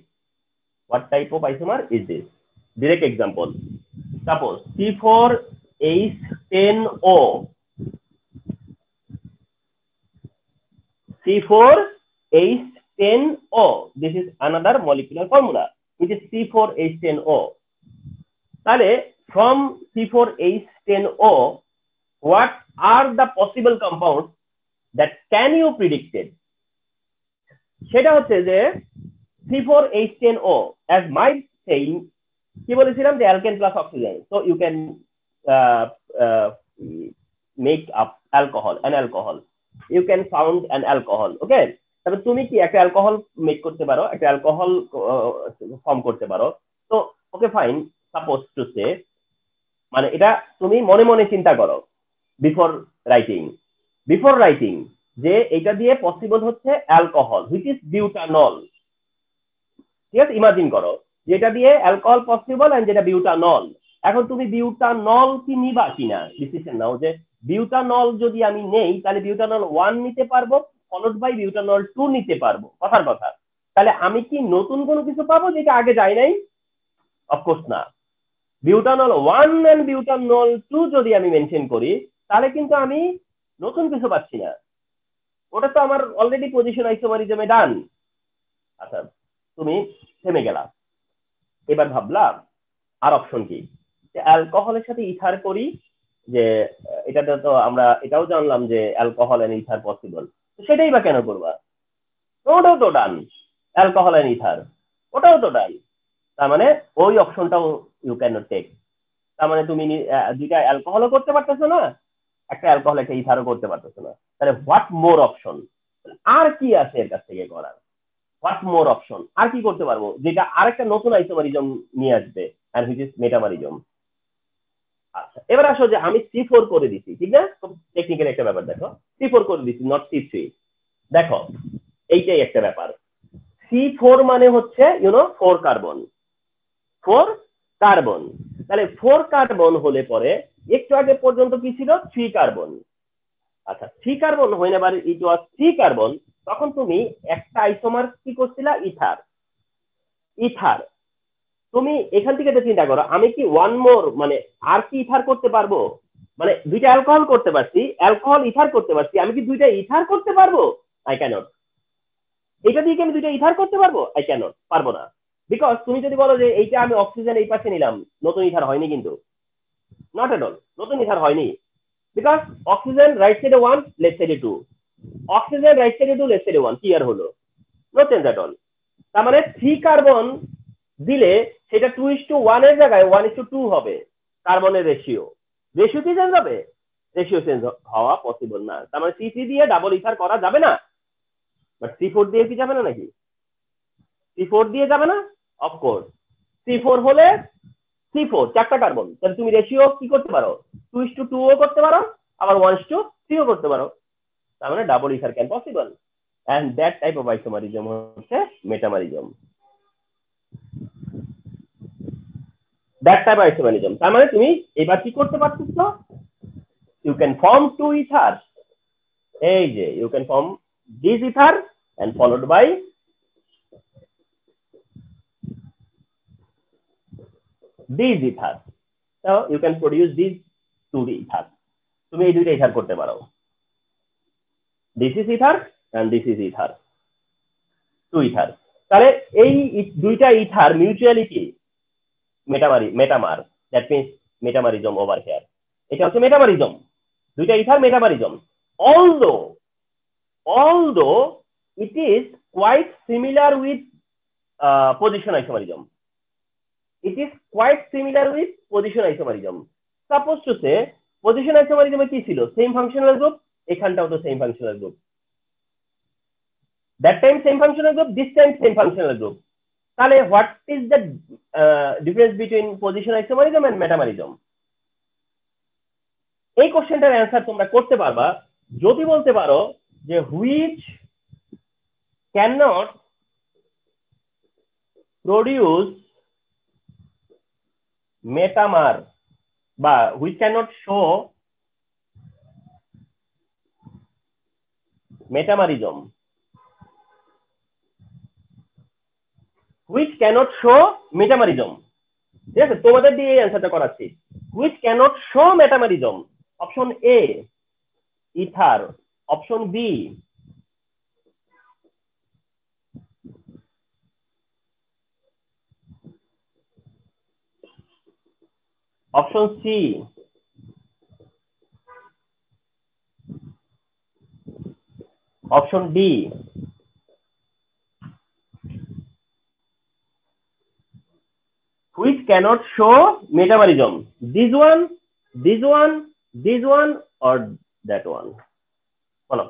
Direct example, suppose C4H10O. C4H10O. This is another molecular formula, which is C4H10O. তাহলে from C4H10O, what are the possible compounds that can you predicted? সেটা হচ্ছে যে C4H10O, as my saying, কি বলেছিলাম যে alkane plus oxygen, so you can make up an alcohol. You can found an alcohol. Okay, তবে তুমি কি একটা অ্যালকোহল মেক করতে পারো, একটা অ্যালকোহল ফর্ম করতে পারো। তো okay fine, suppose to say, মানে এটা তুমি মনে মনে চিন্তা করো বিফোর রাইটিং যে এটা দিয়ে পসিবল হচ্ছে অ্যালকোহল, হুইচ ইজ বিউটানল। ঠিক আছে, ইমাজিন করো যেটা দিয়ে অ্যালকোহল পসিবল এন্ড যেটা বিউটানল। এখন তুমি বিউটানল কি নিবা কিনা ডিসিশন নাও, যে বিউটানল যদি আমি নেই তাহলে বিউটানল 1 নিতে পারবো, ফলোড বাই বিউটানল 2 নিতে পারবো, কথার কথা। তাহলে আমি কি নতুন কোনো কিছু পাবো যেটা আগে যায় নাই? অফকোর্স না। বিউটানল 1 এন্ড বিউটানল 2 যদি আমি মেনশন করি তাহলে কিন্তু আমি নতুন কিছু পাচ্ছি না, ওটা তো আমার অলরেডি পজিশন আইসোমারিজমে ডান। আচ্ছা, তুমি থেমে গেলা, এবার ভাবলা আর অপশন কি, অ্যালকোহলের সাথে ইথার করি, যে এটাতে তো আমরা এটাও জানলাম যে অ্যালকোহল এন্ড ইথার পসিবল, সেটাই বা কেন করবা? ওটাও তো ডান, অ্যালকোহল এন্ড ইথার ওটাও তো ডান। তার মানে ওই অপশনটাও ইউ ক্যান নট টেক। তার মানে তুমি দুইটা অ্যালকোহলও করতে পারতেছো না, একটা অ্যালকোহল একটা ইথারও করতে পারতেছো না। তাহলে হোয়াট মোর অপশন? আর কি আছে এর কাছ থেকে করার, হোয়াট মোর অপশন, আর কি করতে পারবো যেটা আরেকটা নতুন আইসোমারিজম নিয়ে আসবে, এন্ড হুইচ ইজ মেটামারিজম। আচ্ছা এবার আসো যে আমি C4 করে দিছি, ঠিক না? খুব টেকনিক্যাল একটা ব্যাপার, দেখো C4 করে দিছি, নট C3। দেখো এইটাই একটা ব্যাপার, C4 মানে হচ্ছে ইউনো 4 কার্বন, 4 কার্বন। তাহলে 4 কার্বন হলে পরে একটু আগে পর্যন্ত কি ছিল 3 কার্বন। আচ্ছা 3 কার্বন হোয়েনেভার ইট ওয়াজ 3 কার্বন, তখন তুমি একটা আইসোমার কি করছিলা, ইথার। ইথার তুমি এখান থেকে চিন্তা করো, আমি কি ওয়ান মোর মানে আর কি ইথার করতে পারবো? মানে দুইটা অ্যালকোহল করতে পারছি, অ্যালকোহল ইথার করতে পারছি, আমি কি দুইটা ইথার করতে পারবো? I can't. এটা দিয়ে কি আমি দুইটা ইথার করতে পারবো? আই ক্যানট, পারবো না। বিকজ তুমি যদি বলো যে এইটা আমি অক্সিজেন এই পাশে নিলাম, নতুন ইথার হয়নি কিন্তু, নট এট অল, নতুন ইথার হয়নি। বিকজ অক্সিজেন রাইট সাইডে 1, লেফট সাইডে 2, অক্সিজেন রাইট সাইডে 2, লেফট সাইডে 1, কি আর হলো? No change at all. তার মানে 3 কার্বন দিলে সেটা 2:1 এর জায়গায় 1:2 হবে কার্বনের রেশিও। রেশিও কি চেঞ্জ হবে? রেশিও চেঞ্জ হওয়া পসিবল না। তার মানে C3 দিয়ে ডাবল ইথার করা যাবে না, বাট C4 দিয়ে কি যাবে না নাকি? C4 দিয়ে যাবে না, অফকোর্স। C4 হলে C4 চারটা কার্বন, তাহলে তুমি রেশিও কি করতে পারো, 2:2 ও করতে পারো, আবার 1:3 ও করতে পারো। তার মানে double ether can possible, and that type of isomerism হচ্ছে metamerism. That type of isomerism, তার মানে তুমি এবার কি করতে পারতেছ, ইউ ক্যান ফর্ম 2 ইথার। এই যে you can form this ether and followed by this ether. So you can produce these 2 ether. তুমি এই দুইটা ইথার করতে পারো, this is ether and this is ether, 2 ether. তাহলে এই দুইটা ether mutuality metamer, that means metamerism over here. এটা হচ্ছে মেটামারিজম, দুইটা ether metamerism. Although it is quite similar with position isomerism. It is quite similar with position isomerism. Suppose to say position isomerism কি ছিল, same functional group, এখানটাও তো same functional group, that time same functional group, this time same functional group. তাহলে what is the difference between position isomerism and metamerism? এই কোশ্চেনটার answer তোমরা করতে পারবা যদি বলতে পারো যে which cannot produce metamer বা which cannot show metamerism, which cannot show metamerism। ঠিক আছে, তোমাদের দিয়ে এই অ্যান্সারটা করাচ্ছি, which cannot show metamerism। Option A ether, option B option C option D. which cannot show metamerism, this one, this one, this one or that one? বলো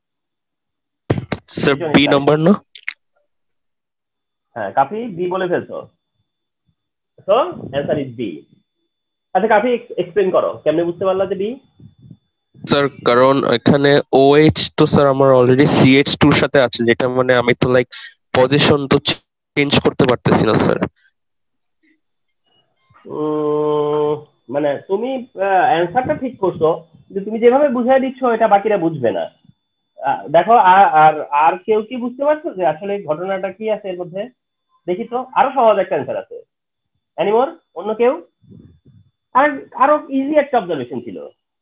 sir B number না? হ্যাঁ কাফি বি বলে ফেলছো, সো অ্যান্সার ইজ বি। আচ্ছা কাফি explain করো কেমনে বুঝতে পারলা যে বি? স্যার কারণ এখানে OH তো স্যার আমার অলরেডি CH2 এর সাথে আছে, যেটা মানে আমি তো লাইক পজিশন তো চেঞ্জ করতে পারতেছি না স্যার। মানে তুমি অ্যান্সারটা ঠিক করছো, কিন্তু তুমি যেভাবে বুঝাই দিচ্ছ এটা বাকিরা বুঝবে না। দেখো আর আর কেউ কি বুঝতে পারছো যে আসলে ঘটনাটা কি আছে এর মধ্যে? দেখি তো, আরো সহজ একটা অ্যান্সার আছে। এনিমোর, অন্য কেউ? আর আরো ইজি একটা অবজারভেশন ছিল,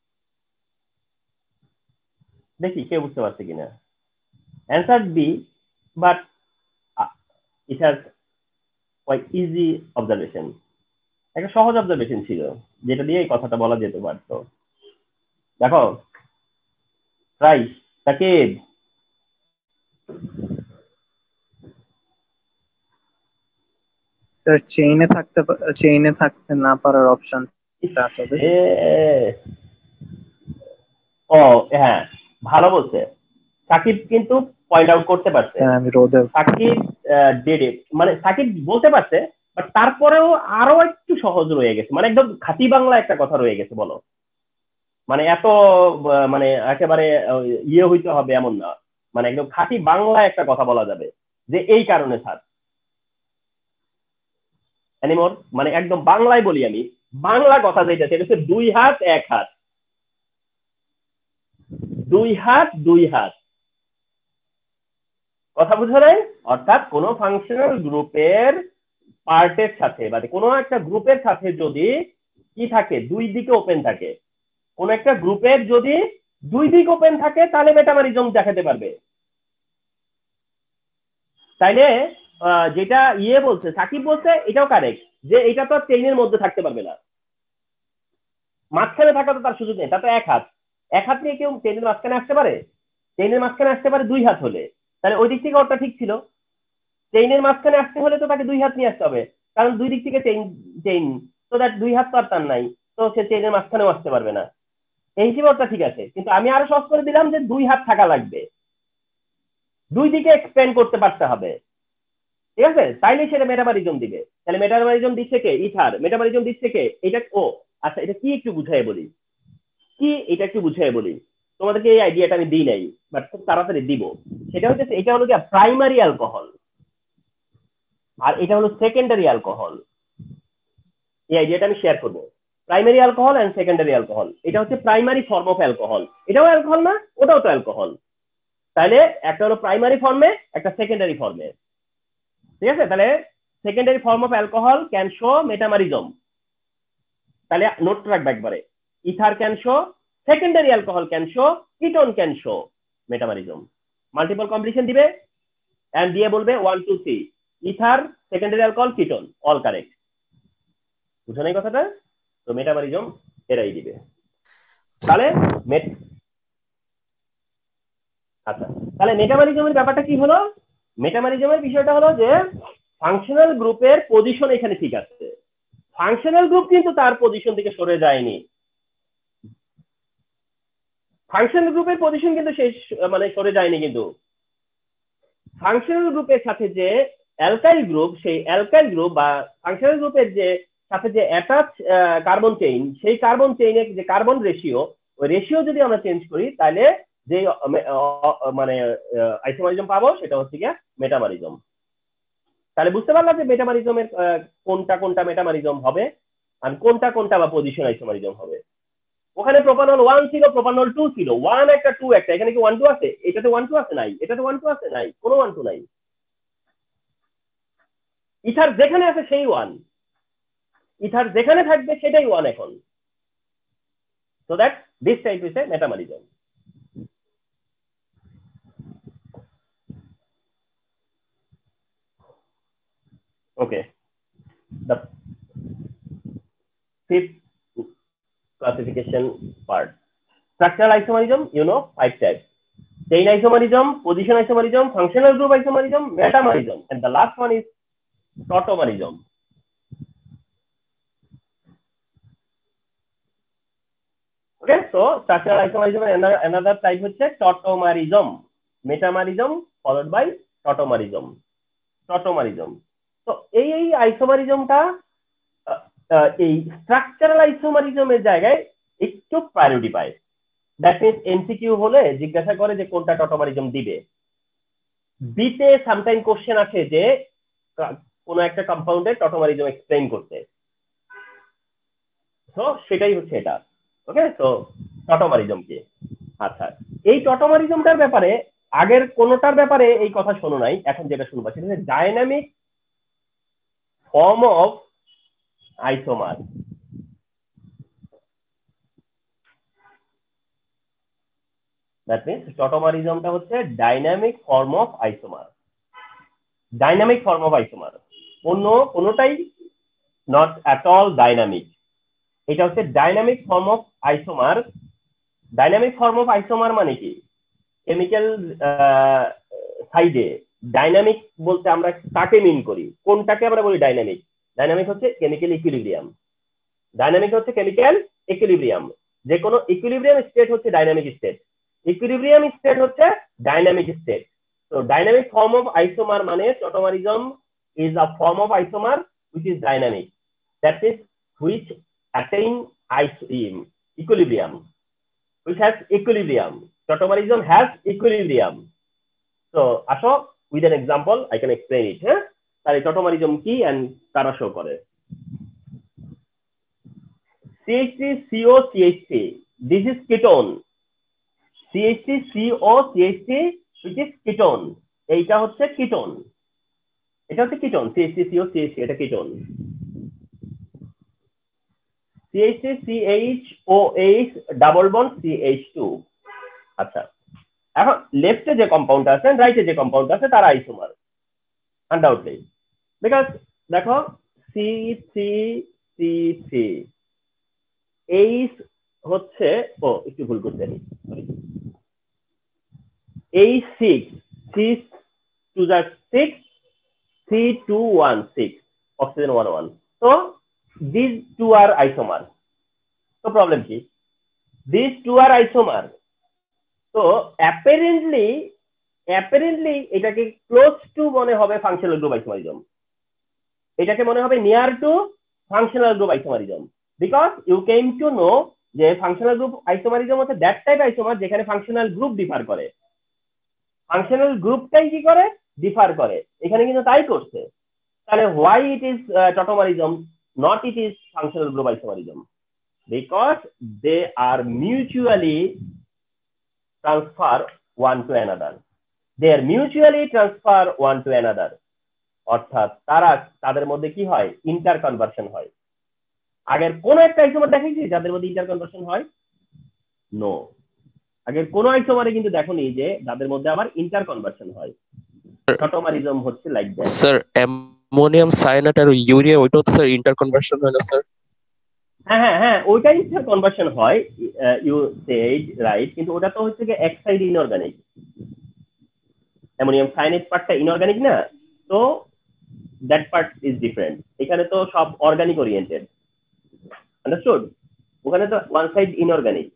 দেখি কেউ বুঝতে পারছে কিনা। Answer B, but it has quite easy observation, একটা সহজ অবজারভেশন ছিল যেটা দিয়ে এই কথাটা বলা যেতে পারতো। দেখো ট্রাই সাকিব, স্যার চেইনে থাকতে না পারার অপশন আছে। ও হ্যাঁ ভালো বলছে, সাকিব কিন্তু পয়েন্ট আউট করতে পারছে, আমি রোদে সাকিব ডিড ইট, মানে সাকিব বলতে পারছে, বাট তারপরেও আরো একটু সহজ রয়ে গেছে, মানে একদম খাঁটি বাংলা একটা কথা রয়ে গেছে বলো, মানে এত মানে একেবারে ইয়ে হইতে হবে এমন না, মানে একদম খাঁটি বাংলা একটা কথা বলা যাবে যে এই কারণে স্যার এনিমোর, মানে একদম বাংলায় বলি আমি, বাংলা কথা যেটা সেটা হচ্ছে 2 হাত 1 হাত, 2 হাত 2 হাত, কথা বুঝো নাই? অর্থাৎ কোনো ফাংশনাল গ্রুপের পার্টের সাথে মানে কোনো একটা গ্রুপের সাথে যদি কি থাকে, দুই দিকে ওপেন থাকে, কোন একটা গ্রুপের যদি দুই দিক ওপেন থাকে তাহলে মেটামরিজম দেখাতে পারবে। তাইলে যেটা ইয়ে বলছে সাকিব বলছে এটাও কারেক্ট, যে এটা তো চেইনের মধ্যে থাকতে পারবে না, মাঝখানে থাকা তো তার সুযোগ নেই, তা তো 1 হাত, 1 হাত নিয়ে কেউ চেইনের মাঝখানে আসতে পারে? চেইনের মাঝখানে আসতে পারে 2 হাত হলে, তাহলে ওই দিক থেকে ওটা ঠিক ছিল, চেইনের মাঝখানে আসতে হলে তো তাকে 2 হাত নিয়ে আসতে হবে, কারণ দুই দিক থেকে চেইন তো দ্যাট 2 হাত তো আর তার নাই, তো সে চেইনের মাঝখানেও আসতে পারবে না, এই হিসেবে ওটা ঠিক আছে। কিন্তু আমি আরো সহজ করে দিলাম যে 2 হাত থাকা লাগবে, দুই দিকে এক্সপ্যান্ড করতে পারতে হবে, ঠিক আছে, তাইলে সেটা মেটামরিজম দিবে। তাহলে মেটামরিজম দিচ্ছে কে? ইথার। মেটামরিজম দিচ্ছে কে? এটা ও আচ্ছা, এটা কি একটু বুঝাই বলি, কি এটা একটু বুঝাই বলি, তোমাদেরকে এই আইডিয়াটা আমি দিই নাই, বাট খুব তাড়াতাড়ি দিব। সেটা হচ্ছে, এটা হলো কি প্রাইমারি অ্যালকোহল, আর এটা হলো সেকেন্ডারি অ্যালকোহল। এই আইডিয়াটা আমি শেয়ার করবো। Primary alcohol and secondary alcohol, এটা হচ্ছে প্রাইমারি ফর্ম অফ অ্যালকোহল, এটাও অ্যালকোহল না, ওটাও তো অ্যালকোহল, তাহলে একটা হলো প্রাইমারি ফর্মে, একটা সেকেন্ডারি ফর্মে, ঠিক আছে। তাহলে secondary form of alcohol can show metamerism, তাহলে নোট রাখবে একবারে, ether can show, secondary alcohol can show, ketone can show metamerism. Multiple combination দিবে এন্ড দিয়ে বলবে 1 2 3, ether, secondary alcohol, ketone, all correct. বুঝো নাই কথাটা? তো মেটামরিজম এরাই দিবে। তাহলে আচ্ছা, তাহলে মেটামরিজমের ব্যাপারটা কি হলো? মেটামরিজমের বিষয়টা হলো যে ফাংশনাল গ্রুপের পজিশন এখানে ঠিক আছে, ফাংশনাল গ্রুপ কিন্তু তার পজিশন থেকে সরে যায়নি, ফাংশনাল গ্রুপের পজিশন কিন্তু শেষ মানে সরে যায়নি, কিন্তু ফাংশনাল গ্রুপের সাথে যে অ্যালকাইল গ্রুপ, সেই অ্যালকাইল গ্রুপ বা ফাংশনাল গ্রুপের যে সাথে যে অ্যাটাচ কার্বন চেইন, সেই কার্বন চেইনের যে কার্বন রেশিও, ওই রেশিও যদি আমরা চেঞ্জ করি তাহলে যে মানে আইসোমারিজম পাবো সেটা হচ্ছে গিয়ে মেটামরিজম। তাহলে বুঝতে পারলাম যে মেটামরিজমের কোনটা কোনটা মেটামরিজম হবে আর কোনটা কোনটা বা পজিশন আইসোমারিজম হবে। ওখানে প্রোপানল 1 ছিল, প্রোপানল 2 ছিল, 1 একটা 2 একটা, এখানে কি 1 2 আছে? এটাতে 1 2 আছে? নাই। এটাতে 1 2 আছে? নাই, কোনো 1 2 নাই। ইথার যেখানে আছে সেই 1, ইথার যেখানে থাকবে সেটাই 1 এখন। So that this type is a metamerism. Okay, the fifth classification part, structural isomerism, you know, 5 types: chain isomerism, position isomerism, functional group isomerism, metamerism, and the last one is tautomerism. Okay, so structural isomerism and another type হচ্ছে tautomerism, metamerism followed by tautomerism. Tautomerism, তো এই আইসোমারিজমটা এই structural আইসোমারিজমের জায়গায় একটু priority পায়। That means MCQ হলে জিজ্ঞাসা করে যে কোনটা টটোমারিজম দিবে। বিতে সামটাইম কোশ্চেন আসে যে কোন একটা কম্পাউন্ডের টটোমারিজম এক্সপ্লেইন করতে, তো সেটাই হচ্ছে এটা। ওকে, তো টটোমারিজম কি? আচ্ছা, এই টটোমারিজমটার ব্যাপারে আগের কোনটার ব্যাপারে এই কথা শোনো নাই, এখন যেটা শুনবা সেটা হচ্ছে dynamic form of isomer. That means টটোমারিজমটা হচ্ছে dynamic form of isomer. Dynamic form of isomer, কোনটাই নট অ্যাট অল ডাইনামিক। এটা হচ্ছে dynamic form of isomer. Dynamic form of isomer মানে কি? কেমিক্যাল সাইডে ডাইনামিক বলতে আমরা কাকে মিন করি, কোনটাকে আমরা বলি ডাইনামিক? ডাইনামিক হচ্ছে কেমিক্যাল ইকুইলিব্রিয়াম। ডাইনামিক হচ্ছে কেমিক্যাল ইকুইলিব্রিয়াম, যে কোনো ইকুইলিব্রিয়াম স্টেট হচ্ছে ডাইনামিক স্টেট। ইকুইলিব্রিয়াম স্টেট হচ্ছে ডাইনামিক স্টেট। তো ডাইনামিক ফর্ম অফ আইসোমার মানে tautomerism is a form of isomer which is dynamic, that is which attain equilibrium, which has equilibrium. Tautomerism has equilibrium. So আসো with an example I can explain it. হ্যাঁ, তাহলে tautomerism কি and তারা show করে। CH3CO CH3, this is ketone. CH3CO CH3 which is ketone, এইটা হচ্ছে ketone, এটা হচ্ছে কিটোন। CH3CO CH3 এটা ketone. CH3CHOH double bond CH2। আচ্ছা, এখন লেফটে যে কম্পাউন্ড আছে রাইটে যে কম্পাউন্ড আছে তারা আইসোমার আনডাউটলি, বিকজ দেখো C3C3 H হচ্ছে, ও একটু ভুল করতে নি, H6 6 C216 oxygen 1 so these two are isomer. So problem কি, these two are isomer, so apparently এটাকে close to মনে হবে functional group isomerism, এটাকে মনে হবে near to functional group isomerism, because you came to know যে functional group isomerism হচ্ছে that type isomer যেখানে functional group differ করে, functional groupটাই কি করে differ করে, এখানে কিন্তু তাই করছে। তাহলে why it is tautomerism, not it is functional group isomerism, because they are mutually transfer one to another, they are mutually transfer one to another, অর্থাৎ তাদের মধ্যে কি হয়, ইন্টার কনভার্সন হয়। আগের কোন একটা আইসোমার দেখেছি যাদের মধ্যে ইন্টার কনভার্সন হয়? নো, আগের কোন আইসোমারে কিন্তু দেখোনি যে যাদের মধ্যে আবার ইন্টার কনভার্সন হয়। টটোমারিজম হচ্ছে like that. Sir ammonium cyanide আর ইউরিয়া ওইটাও তো স্যার ইন্টার কনভার্সন হয় না স্যার? হ্যাঁ ওইটা ইন্টার কনভার্সন হয়, ইউ সেড রাইট, কিন্তু ওটা তো হচ্ছে যে এক সাইড ইনঅর্গানিক, অ্যামোনিয়াম সায়ানাইড পার্টটা ইনঅর্গানিক না, তো দ্যাট পার্ট ইজ ডিফারেন্ট। এখানে তো সব অর্গানিক ওরিয়েন্টেড, আন্ডারস্টুড? ওখানে তো ওয়ান সাইড ইনঅর্গানিক,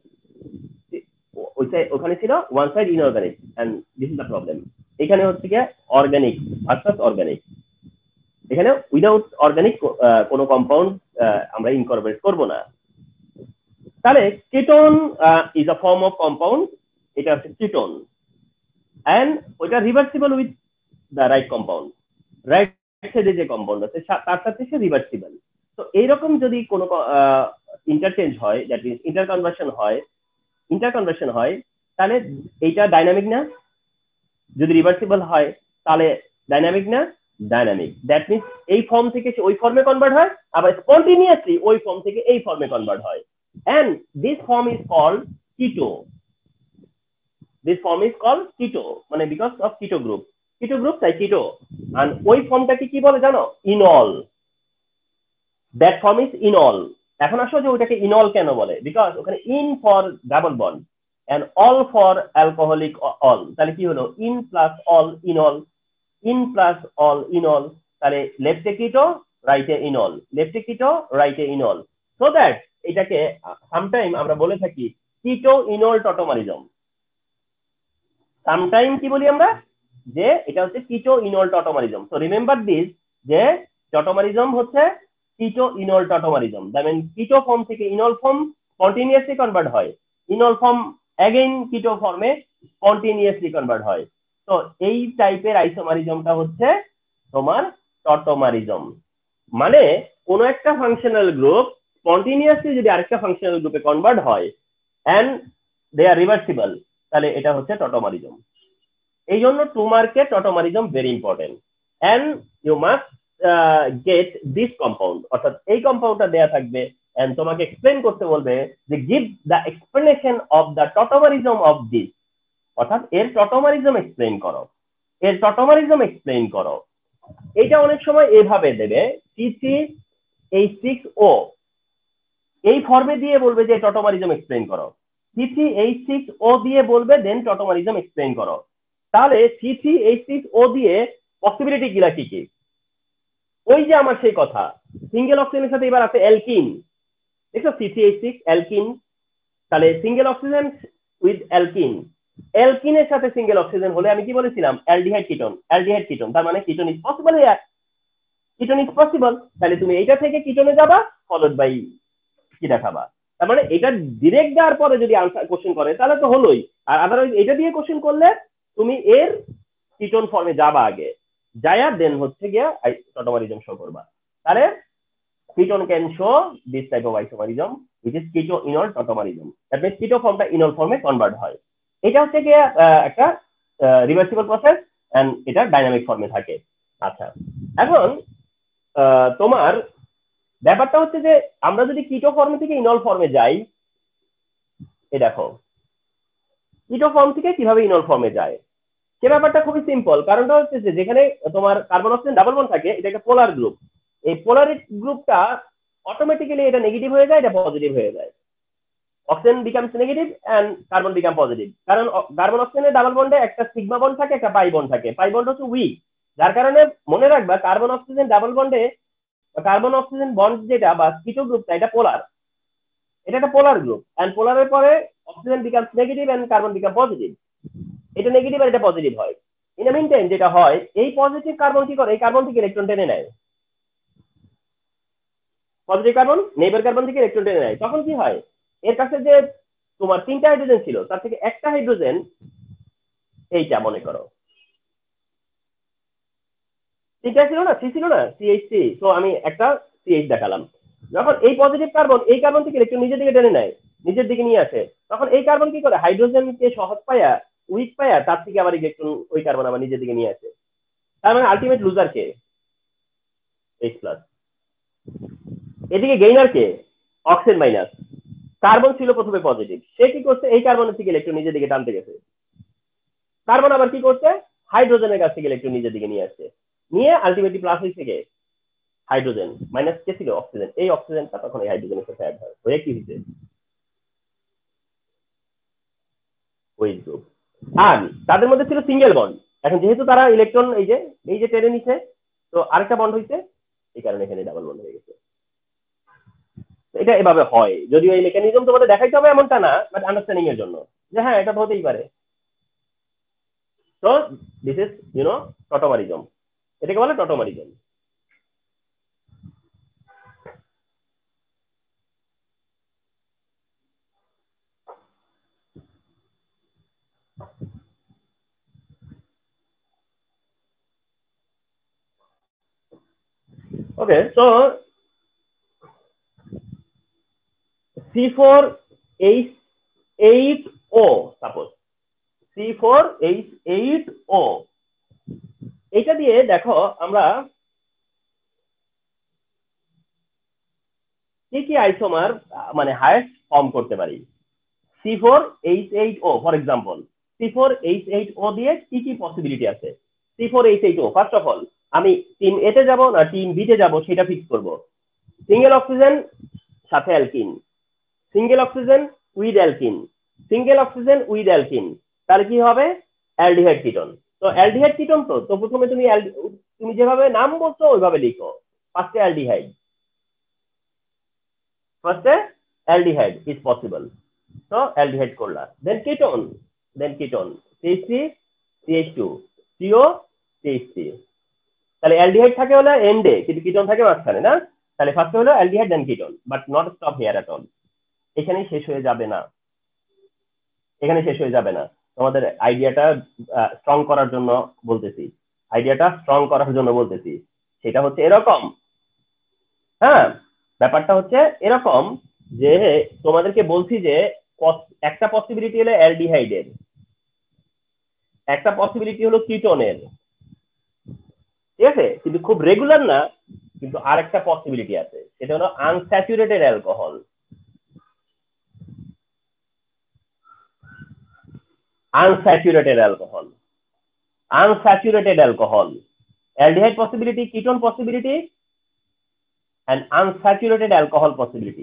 ওখানে ছিল one side inorganic and this is the problem. এখানে হচ্ছে কি অর্গানিক ভার্সাস অর্গানিক, এখানে উইদাউট অর্গানিক কোনো কম্পাউন্ড আমরা ইনকর্পোরেট করব না। তাহলে ketone is a form of compound, এটা হচ্ছে কেটোন এন্ড ওইটা reversible with the right compound, right সাইডে যে কম্পাউন্ড আছে তার সাথে সে রিভার্সিবল। তো এইরকম যদি কোনো ইন্টারচেঞ্জ হয়, দ্যাট মিনস ইন্টারকনভার্সন হয়, তাহলে এইটা ডাইনামিক না? যদি রিভার্সিবল হয় তাহলে ডাইনামিক না? ডাইনামিক। দ্যাট মিনস এই ফর্ম থেকে ওই ফর্মে কনভার্ট হয়, আবার স্পন্টেনিয়াসলি ওই ফর্ম থেকে এই ফর্মে কনভার্ট হয়, and this form is called keto. This form is called keto, মানে বিকজ অফ কিটো গ্রুপ তাই কিটো। আর ওই ফর্মটাকে কি বলে জানো? Enol. That form is enol. এখন আসো যে ওইটাকে ইনল কেন বলে, বিকজ ওখানে en for double bond and ol for alcoholic ol, তাহলে কি হলো en plus ol enol, en plus ol enol, তাহলে লেফটে কিটো রাইটে ইনল, লেফটে কিটো রাইটে ইনল, সো দ্যাট এটাকে সামটাইম আমরা বলে থাকি কিটো ইনল টটোমারিজম। সামটাইম কি বলি আমরা, যে এটা হচ্ছে keto enol tautomerism. So remember this, যে টটোমারিজম হচ্ছে keto enol tautomerism, that mean keto form থেকে ইনল ফর্ম কন্টিনিউয়াসলি কনভার্ট হয়, ইনল ফর্ম অ্যাগেইন কিটো ফর্মে কন্টিনিউয়াসলি কনভার্ট হয়। তো এই টাইপের আইসোমারিজমটা হচ্ছে তোমার টটোমারিজম। মানে কোন একটা ফাংশনাল গ্রুপ কন্টিনিউয়াসলি যদি আরেকটা ফাংশনাল গ্রুপে কনভার্ট হয় এন্ড দে আর রিভার্সিবল, তাহলে এটা হচ্ছে টটোমারিজম। এই জন্য 2 মার্কে tautomerism very important, and you must get this compound, অর্থাৎ এই কম্পাউন্ডটা দেয়া থাকবে এন্ড তোমাকে এক্সপ্লেন করতে বলবে যে give the explanation of the tautomerism of this, অর্থাৎ এর টটোমারিজম এক্সপ্লেইন করো, এর টটোমারিজম এক্সপ্লেইন করো। এটা অনেক সময় এভাবে দেবে C3H6O, এই ফর্মে দিয়ে বলবে যে টটোমারিজম এক্সপ্লেইন করো, C3H6O দিয়ে বলবে দেন টটোমারিজম এক্সপ্লেইন করো। তাহলে C3H6O দিয়ে পসিবিলিটি গুলা কি কি? ওই যে আমার সেই কথা, সিঙ্গেল অক্সিজেনের সাথে এবার আছে অ্যালকিন, দেখো C3H6 অ্যালকিন, তাহলে সিঙ্গেল অক্সিজেন উইথ অ্যালকিন, অ্যালকিনের সাথে সিঙ্গেল অক্সিজেন হলে আমি কি বলেছিলাম অ্যালডিহাইড কিটোন তার মানে ketone is possible here ketone is possible তাহলে তুমি এইটা থেকে কিটোনে যাবা ফলোড বাই কি দেখাবা তার মানে এটা ডিরেক্ট দেওয়ার পরে যদি আনসার কোশ্চেন করে তাহলে তো হলোই আর আদারওয়াইজ এটা দিয়ে কোশ্চেন করলে তুমি এর কিটোন ফর্মে যাবা আগে যায়া দেন হচ্ছে গিয়া টটোমারিজম শো করবা তাহলে ketone can show this type of isomerism which is keto-enol tautomerism that means keto ফর্মটা enol ফর্মে কনভার্ট হয় এটা হচ্ছে গিয়া একটা রিভার্সিবল প্রসেস এন্ড এটা ডাইনামিক ফর্মে থাকে আচ্ছা এখন তোমার ব্যাপারটা হচ্ছে যে আমরা যদি কিটো ফর্ম থেকে ইনল ফর্মে যাই এই দেখো কিটো ফর্ম থেকে কিভাবে ইনল ফর্মে যায় সে ব্যাপারটা খুবই সিম্পল কারণটা হচ্ছে যে যেখানে তোমার কার্বন অক্সিজেন ডাবল বন্ড থাকে এটা একটা পোলার গ্রুপ এই পোলার গ্রুপটা অটোমেটিক্যালি এটা নেগেটিভ হয়ে যায় এটা পজিটিভ হয়ে যায় oxygen becomes negative and carbon become positive কারণ কার্বন অক্সিজেনের ডাবল বন্ডে একটা সিগমা বন্ড থাকে একটা পাই বন্ড থাকে পাই বন্ড হচ্ছে উইক যার কারণে মনে রাখবা কার্বন অক্সিজেন ডাবল বন্ডে কার্বন অক্সিজেন বন্ড যেটা বা কিটো গ্রুপটা এটা পোলার এটা একটা পোলার গ্রুপ এন্ড পোলারের পরে oxygen becomes negative and carbon become positive এটা নেগেটিভ আর এটা পজিটিভ হয় ইন আ মিন টাইম যেটা হয় এই পজিটিভ কার্বন কি করে এই কার্বন থেকে ইলেকট্রন টেনে নেয় পজিটিভ কার্বন নেইবার কার্বন থেকে ইলেকট্রন টেনে নেয় তখন কি হয় এর কাছে যে তোমার তিনটা হাইড্রোজেন ছিল তার থেকে একটা হাইড্রোজেন এইটা মনে করো তিনটা ছিল না থ্রি ছিল না CH3 তো আমি একটা CH দেখালাম যখন এই পজিটিভ কার্বন এই কার্বন থেকে ইলেকট্রন নিজের দিকে টেনে নেয় নিজের দিকে নিয়ে আসে তখন এই কার্বন কি করে হাইড্রোজেনকে সহজ পায়া উইক পায়া তার থেকে আবার ইলেকট্রন ওই কার্বন আবার নিজের দিকে নিয়ে আসে তার মানে আলটিমেট লুজার কে H+ এদিকে গেইনার কে অক্সিজেন মাইনাস কার্বন ছিল প্রথমে পজিটিভ সে কি করছে এই কার্বনের থেকে ইলেকট্রন নিজের দিকে টানতে গেছে কার্বন আবার কি করছে হাইড্রোজেনের কাছ থেকে ইলেকট্রন নিজের দিকে নিয়ে আসছে নিয়ে আলটিমেটলি প্লাস থেকে হাইড্রোজেন মাইনাস কে ছিল অক্সিজেন এই অক্সিজেনটা তখন এই হাইড্রোজেনের সাথে অ্যাড হয় হয়ে কি হচ্ছে ওই গ্রুপ আর তাদের মধ্যে ছিল সিঙ্গেল বন্ড এখন যেহেতু তারা ইলেকট্রন এই যে টেনে নিছে তো আরেকটা বন্ড হইছে এই কারণে এখানে ডাবল বন্ড হয়ে গেছে এটা এভাবে হয় যদিও এই মেকানিজম তোমাদের দেখাইতে হবে এমনটা না বাট আন্ডারস্ট্যান্ডিং এর জন্য যে হ্যাঁ এটা তো হতেই পারে তো দিস ইজ টটোমারিজম এটাকে বলে tautomerism okay so C4H8O suppose C4H8O এটা দিয়ে দেখো আমরা কি আইসোমার মানে হাইয়েস্ট ফর্ম করতে পারি C4H8O ফর এক্সাম্পল C4H8O দিয়ে কি পসিবিলিটি আছে C4H8O ফার্স্ট অফ অল আমি টিম এ তে যাব না টিম বি তে যাব সেটা ফিক্স করব সিঙ্গেল অক্সিজেন সাথে alkene single oxygen with alkene single oxygen with alkene তাহলে কি হবে অ্যালডিহাইড কিটোন তো অ্যালডিহাইড কিটোন তো প্রথমে তুমি যেভাবে নাম বলছো ওইভাবে লিখো ফার্স্টে অ্যালডিহাইড ইজ পসিবল তো অ্যালডিহাইড করলা then ketone CH3 CH2 CO CH3 তাহলে অ্যালডিহাইড থাকে হলো এন্ডে কিন্তু কিটোন থাকে মাঝখানে না তাহলে ফার্স্টে হলো aldehyde then ketone but not stop here at all এখানেই শেষ হয়ে যাবে না তোমাদের আইডিয়াটা স্ট্রং করার জন্য বলতেছি সেটা হচ্ছে এরকম হ্যাঁ ব্যাপারটা হচ্ছে এরকম যে তোমাদেরকে বলছি যে একটা পসিবিলিটি হলো অ্যালডিহাইডের একটা পসিবিলিটি হলো কিটোনের ঠিক আছে কিন্তু খুব রেগুলার না কিন্তু আরেকটা পসিবিলিটি আছে সেটা হলো unsaturated alcohol aldehyde possibility ketone possibility and unsaturated alcohol possibility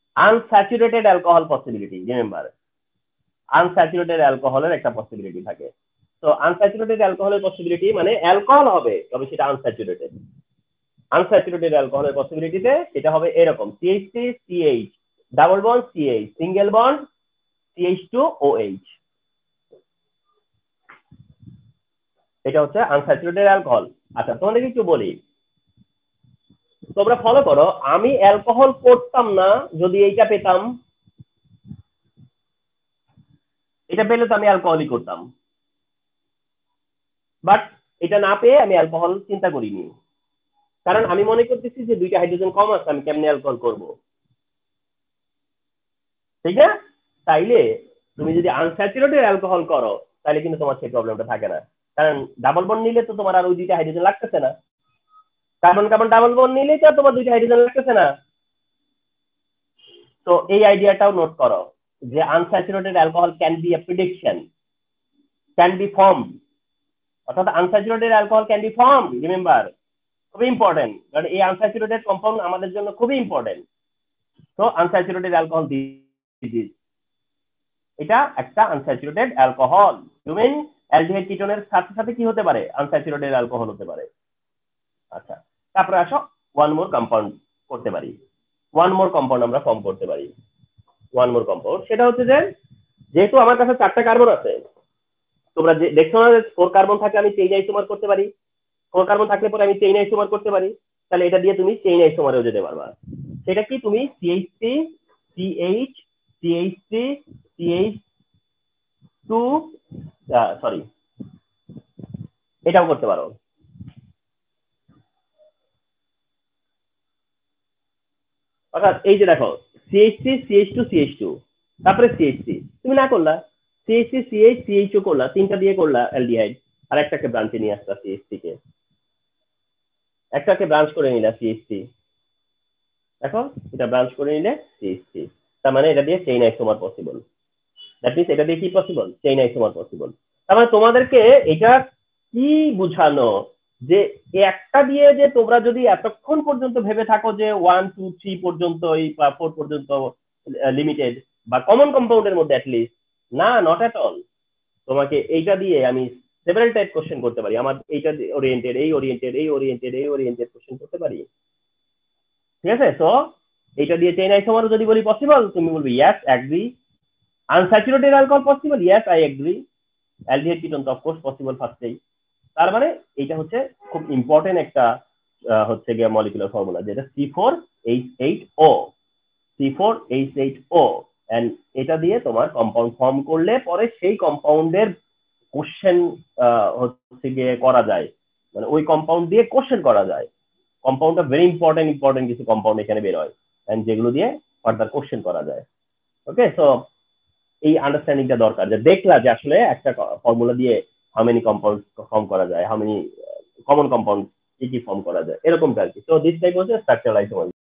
remember unsaturated alcohol এর একটা পসিবিলিটি থাকে তো আনস্যাচুরেটেড অ্যালকোহলের পসিবিলিটি মানে অ্যালকোহল হবে তবে সেটা আনস্যাচুরেটেড অ্যালকোহলের পসিবিলিটিতে এটা হবে এরকম CH3 CH double bond CH single bond CH2OH এটা হচ্ছে আনস্যাচুরেটেড অ্যালকোহল। আচ্ছা তোমাদেরকে একটু বলি, তোমরা ফলো করো, আমি অ্যালকোহল করতাম না যদি এইটা পেতাম, এটা পেলে তো আমি অ্যালকোহলই করতাম, বাট এটা না পেয়ে আমি অ্যালকোহল চিন্তা করিনি, কারণ আমি মনে করতেছি যে দুইটা হাইড্রোজেন কম আছে, আমি কেমনে অ্যালকোহল করব, ঠিক না? তাইলে তুমি যদি আনস্যাচুরেটেড অ্যালকোহল করো তাহলে কিন্তু তোমার সেই প্রবলেমটা থাকে না, কারণ ডাবল বন্ড নিলে তো তোমার আর ওই দুইটা হাইড্রোজেন লাগতেছে না, কার্বন কার্বন ডাবল বন্ড নিলেই তো তোমার দুইটা হাইড্রোজেন লাগতেছে না। তো এই আইডিয়াটাও নোট করো যে unsaturated alcohol can be a prediction, can be form, অর্থাৎ unsaturated alcohol can be form, remember, খুবই ইম্পর্টেন্ট, কারণ এই আনস্যাচুরেটেড কম্পাউন্ড আমাদের জন্য খুবই ইম্পর্টেন্ট। তো আনস্যাচুরেটেড অ্যালকোহল দিস, এটা একটা আনস্যাচুরেটেড অ্যালকোহল। হিউম্যান অ্যালডিহাইড কিটোনের সাথে সাথে কি হতে পারে? আনস্যাচুরেটেড অ্যালকোহল হতে পারে। আচ্ছা, তারপরে আসো ওয়ান মোর কম্পাউন্ড করতে পারি, ওয়ান মোর কম্পাউন্ড আমরা ফর্ম করতে পারি। ওয়ান মোর কম্পাউন্ড সেটা হচ্ছে যে, যেহেতু আমার কাছে 4টা কার্বন আছে, তোমরা দেখছো না যে 4 কার্বন থাকলে আমি চেইন আইসোমার করতে পারি, 4 কার্বন থাকলে পরে আমি চেইন আইসোমার করতে পারি, তাহলে এটা দিয়ে তুমি চেইন আইসোমারেও যেতে পারবা। সেটা কি? তুমি CH3 CH CH3 CH2 sorry এটাও করতে পারো। অর্থাৎ এই যে দেখো CH3 CH2 CH2 তারপরে CH3, তুমি না করলা CH3 CH CH2 করলা, 3টা দিয়ে করলা অ্যালডিহাইড, আর একটাকে ব্রাঞ্চে নিয়ে আসলা CH3 কে, একটাকে ব্রাঞ্চ করে নিলা CH3, দেখো এটা ব্রাঞ্চ করে নিলে CH3, তার মানে এটা দিয়ে chain isomer possible. That means এটা দিয়ে কি পসিবল? Chain isomer possible. তার মানে তোমাদেরকে এটা কি বুঝানো যে একটা দিয়ে যে তোমরা যদি এতক্ষণ পর্যন্ত ভেবে থাকো যে 1 2 3 পর্যন্ত, এই 4 পর্যন্ত লিমিটেড বা কমন কম্পাউন্ডের মধ্যে অ্যাটলিস্ট, না, নট এট অল। তোমাকে এইটা দিয়ে আমি সেভারাল টাইপ কোশ্চেন করতে পারি, আমার এইটা ওরিয়েন্টেড, এই ওরিয়েন্টেড, এই ওরিয়েন্টেড, এই ওরিয়েন্টেড কোশ্চেন করতে পারি, ঠিক আছে? তো এইটা দিয়ে চেইন আইসোমার যদি বলি পসিবল, তুমি বলবে yes, agree. Unsaturated alcohol possible, yes I agree. Aldehyde ketone তো অফকোর্স পসিবল ফার্স্টেই। তার মানে এইটা হচ্ছে খুব ইম্পর্টেন্ট একটা হচ্ছে গিয়ে মলিকুলার ফর্মুলা, যেটা C4H8O, C4H8O, এন্ড এটা দিয়ে তোমার কম্পাউন্ড ফর্ম করলে পরে সেই কম্পাউন্ডের কোশ্চেন হচ্ছে গিয়ে করা যায়, মানে ওই কম্পাউন্ড দিয়ে কোশ্চেন করা যায়। কম্পাউন্ডটা ভেরি ইম্পর্টেন্ট কিছু কম্পাউন্ড এখানে বের হয়, এন্ড যেগুলো দিয়ে ফার্দার কোশ্চেন করা যায়। ওকে, সো এই আন্ডারস্ট্যান্ডিংটা দরকার, যে দেখলা যে আসলে একটা ফর্মুলা দিয়ে হাউ মেনি কম্পাউন্ড ফর্ম করা যায়, হাউ মেনি কমন কম্পাউন্ড কি কি ফর্ম করা যায়, এরকমটা আর কি। সো দিস টাইপ হচ্ছে স্ট্রাকচারাল আইসোমার।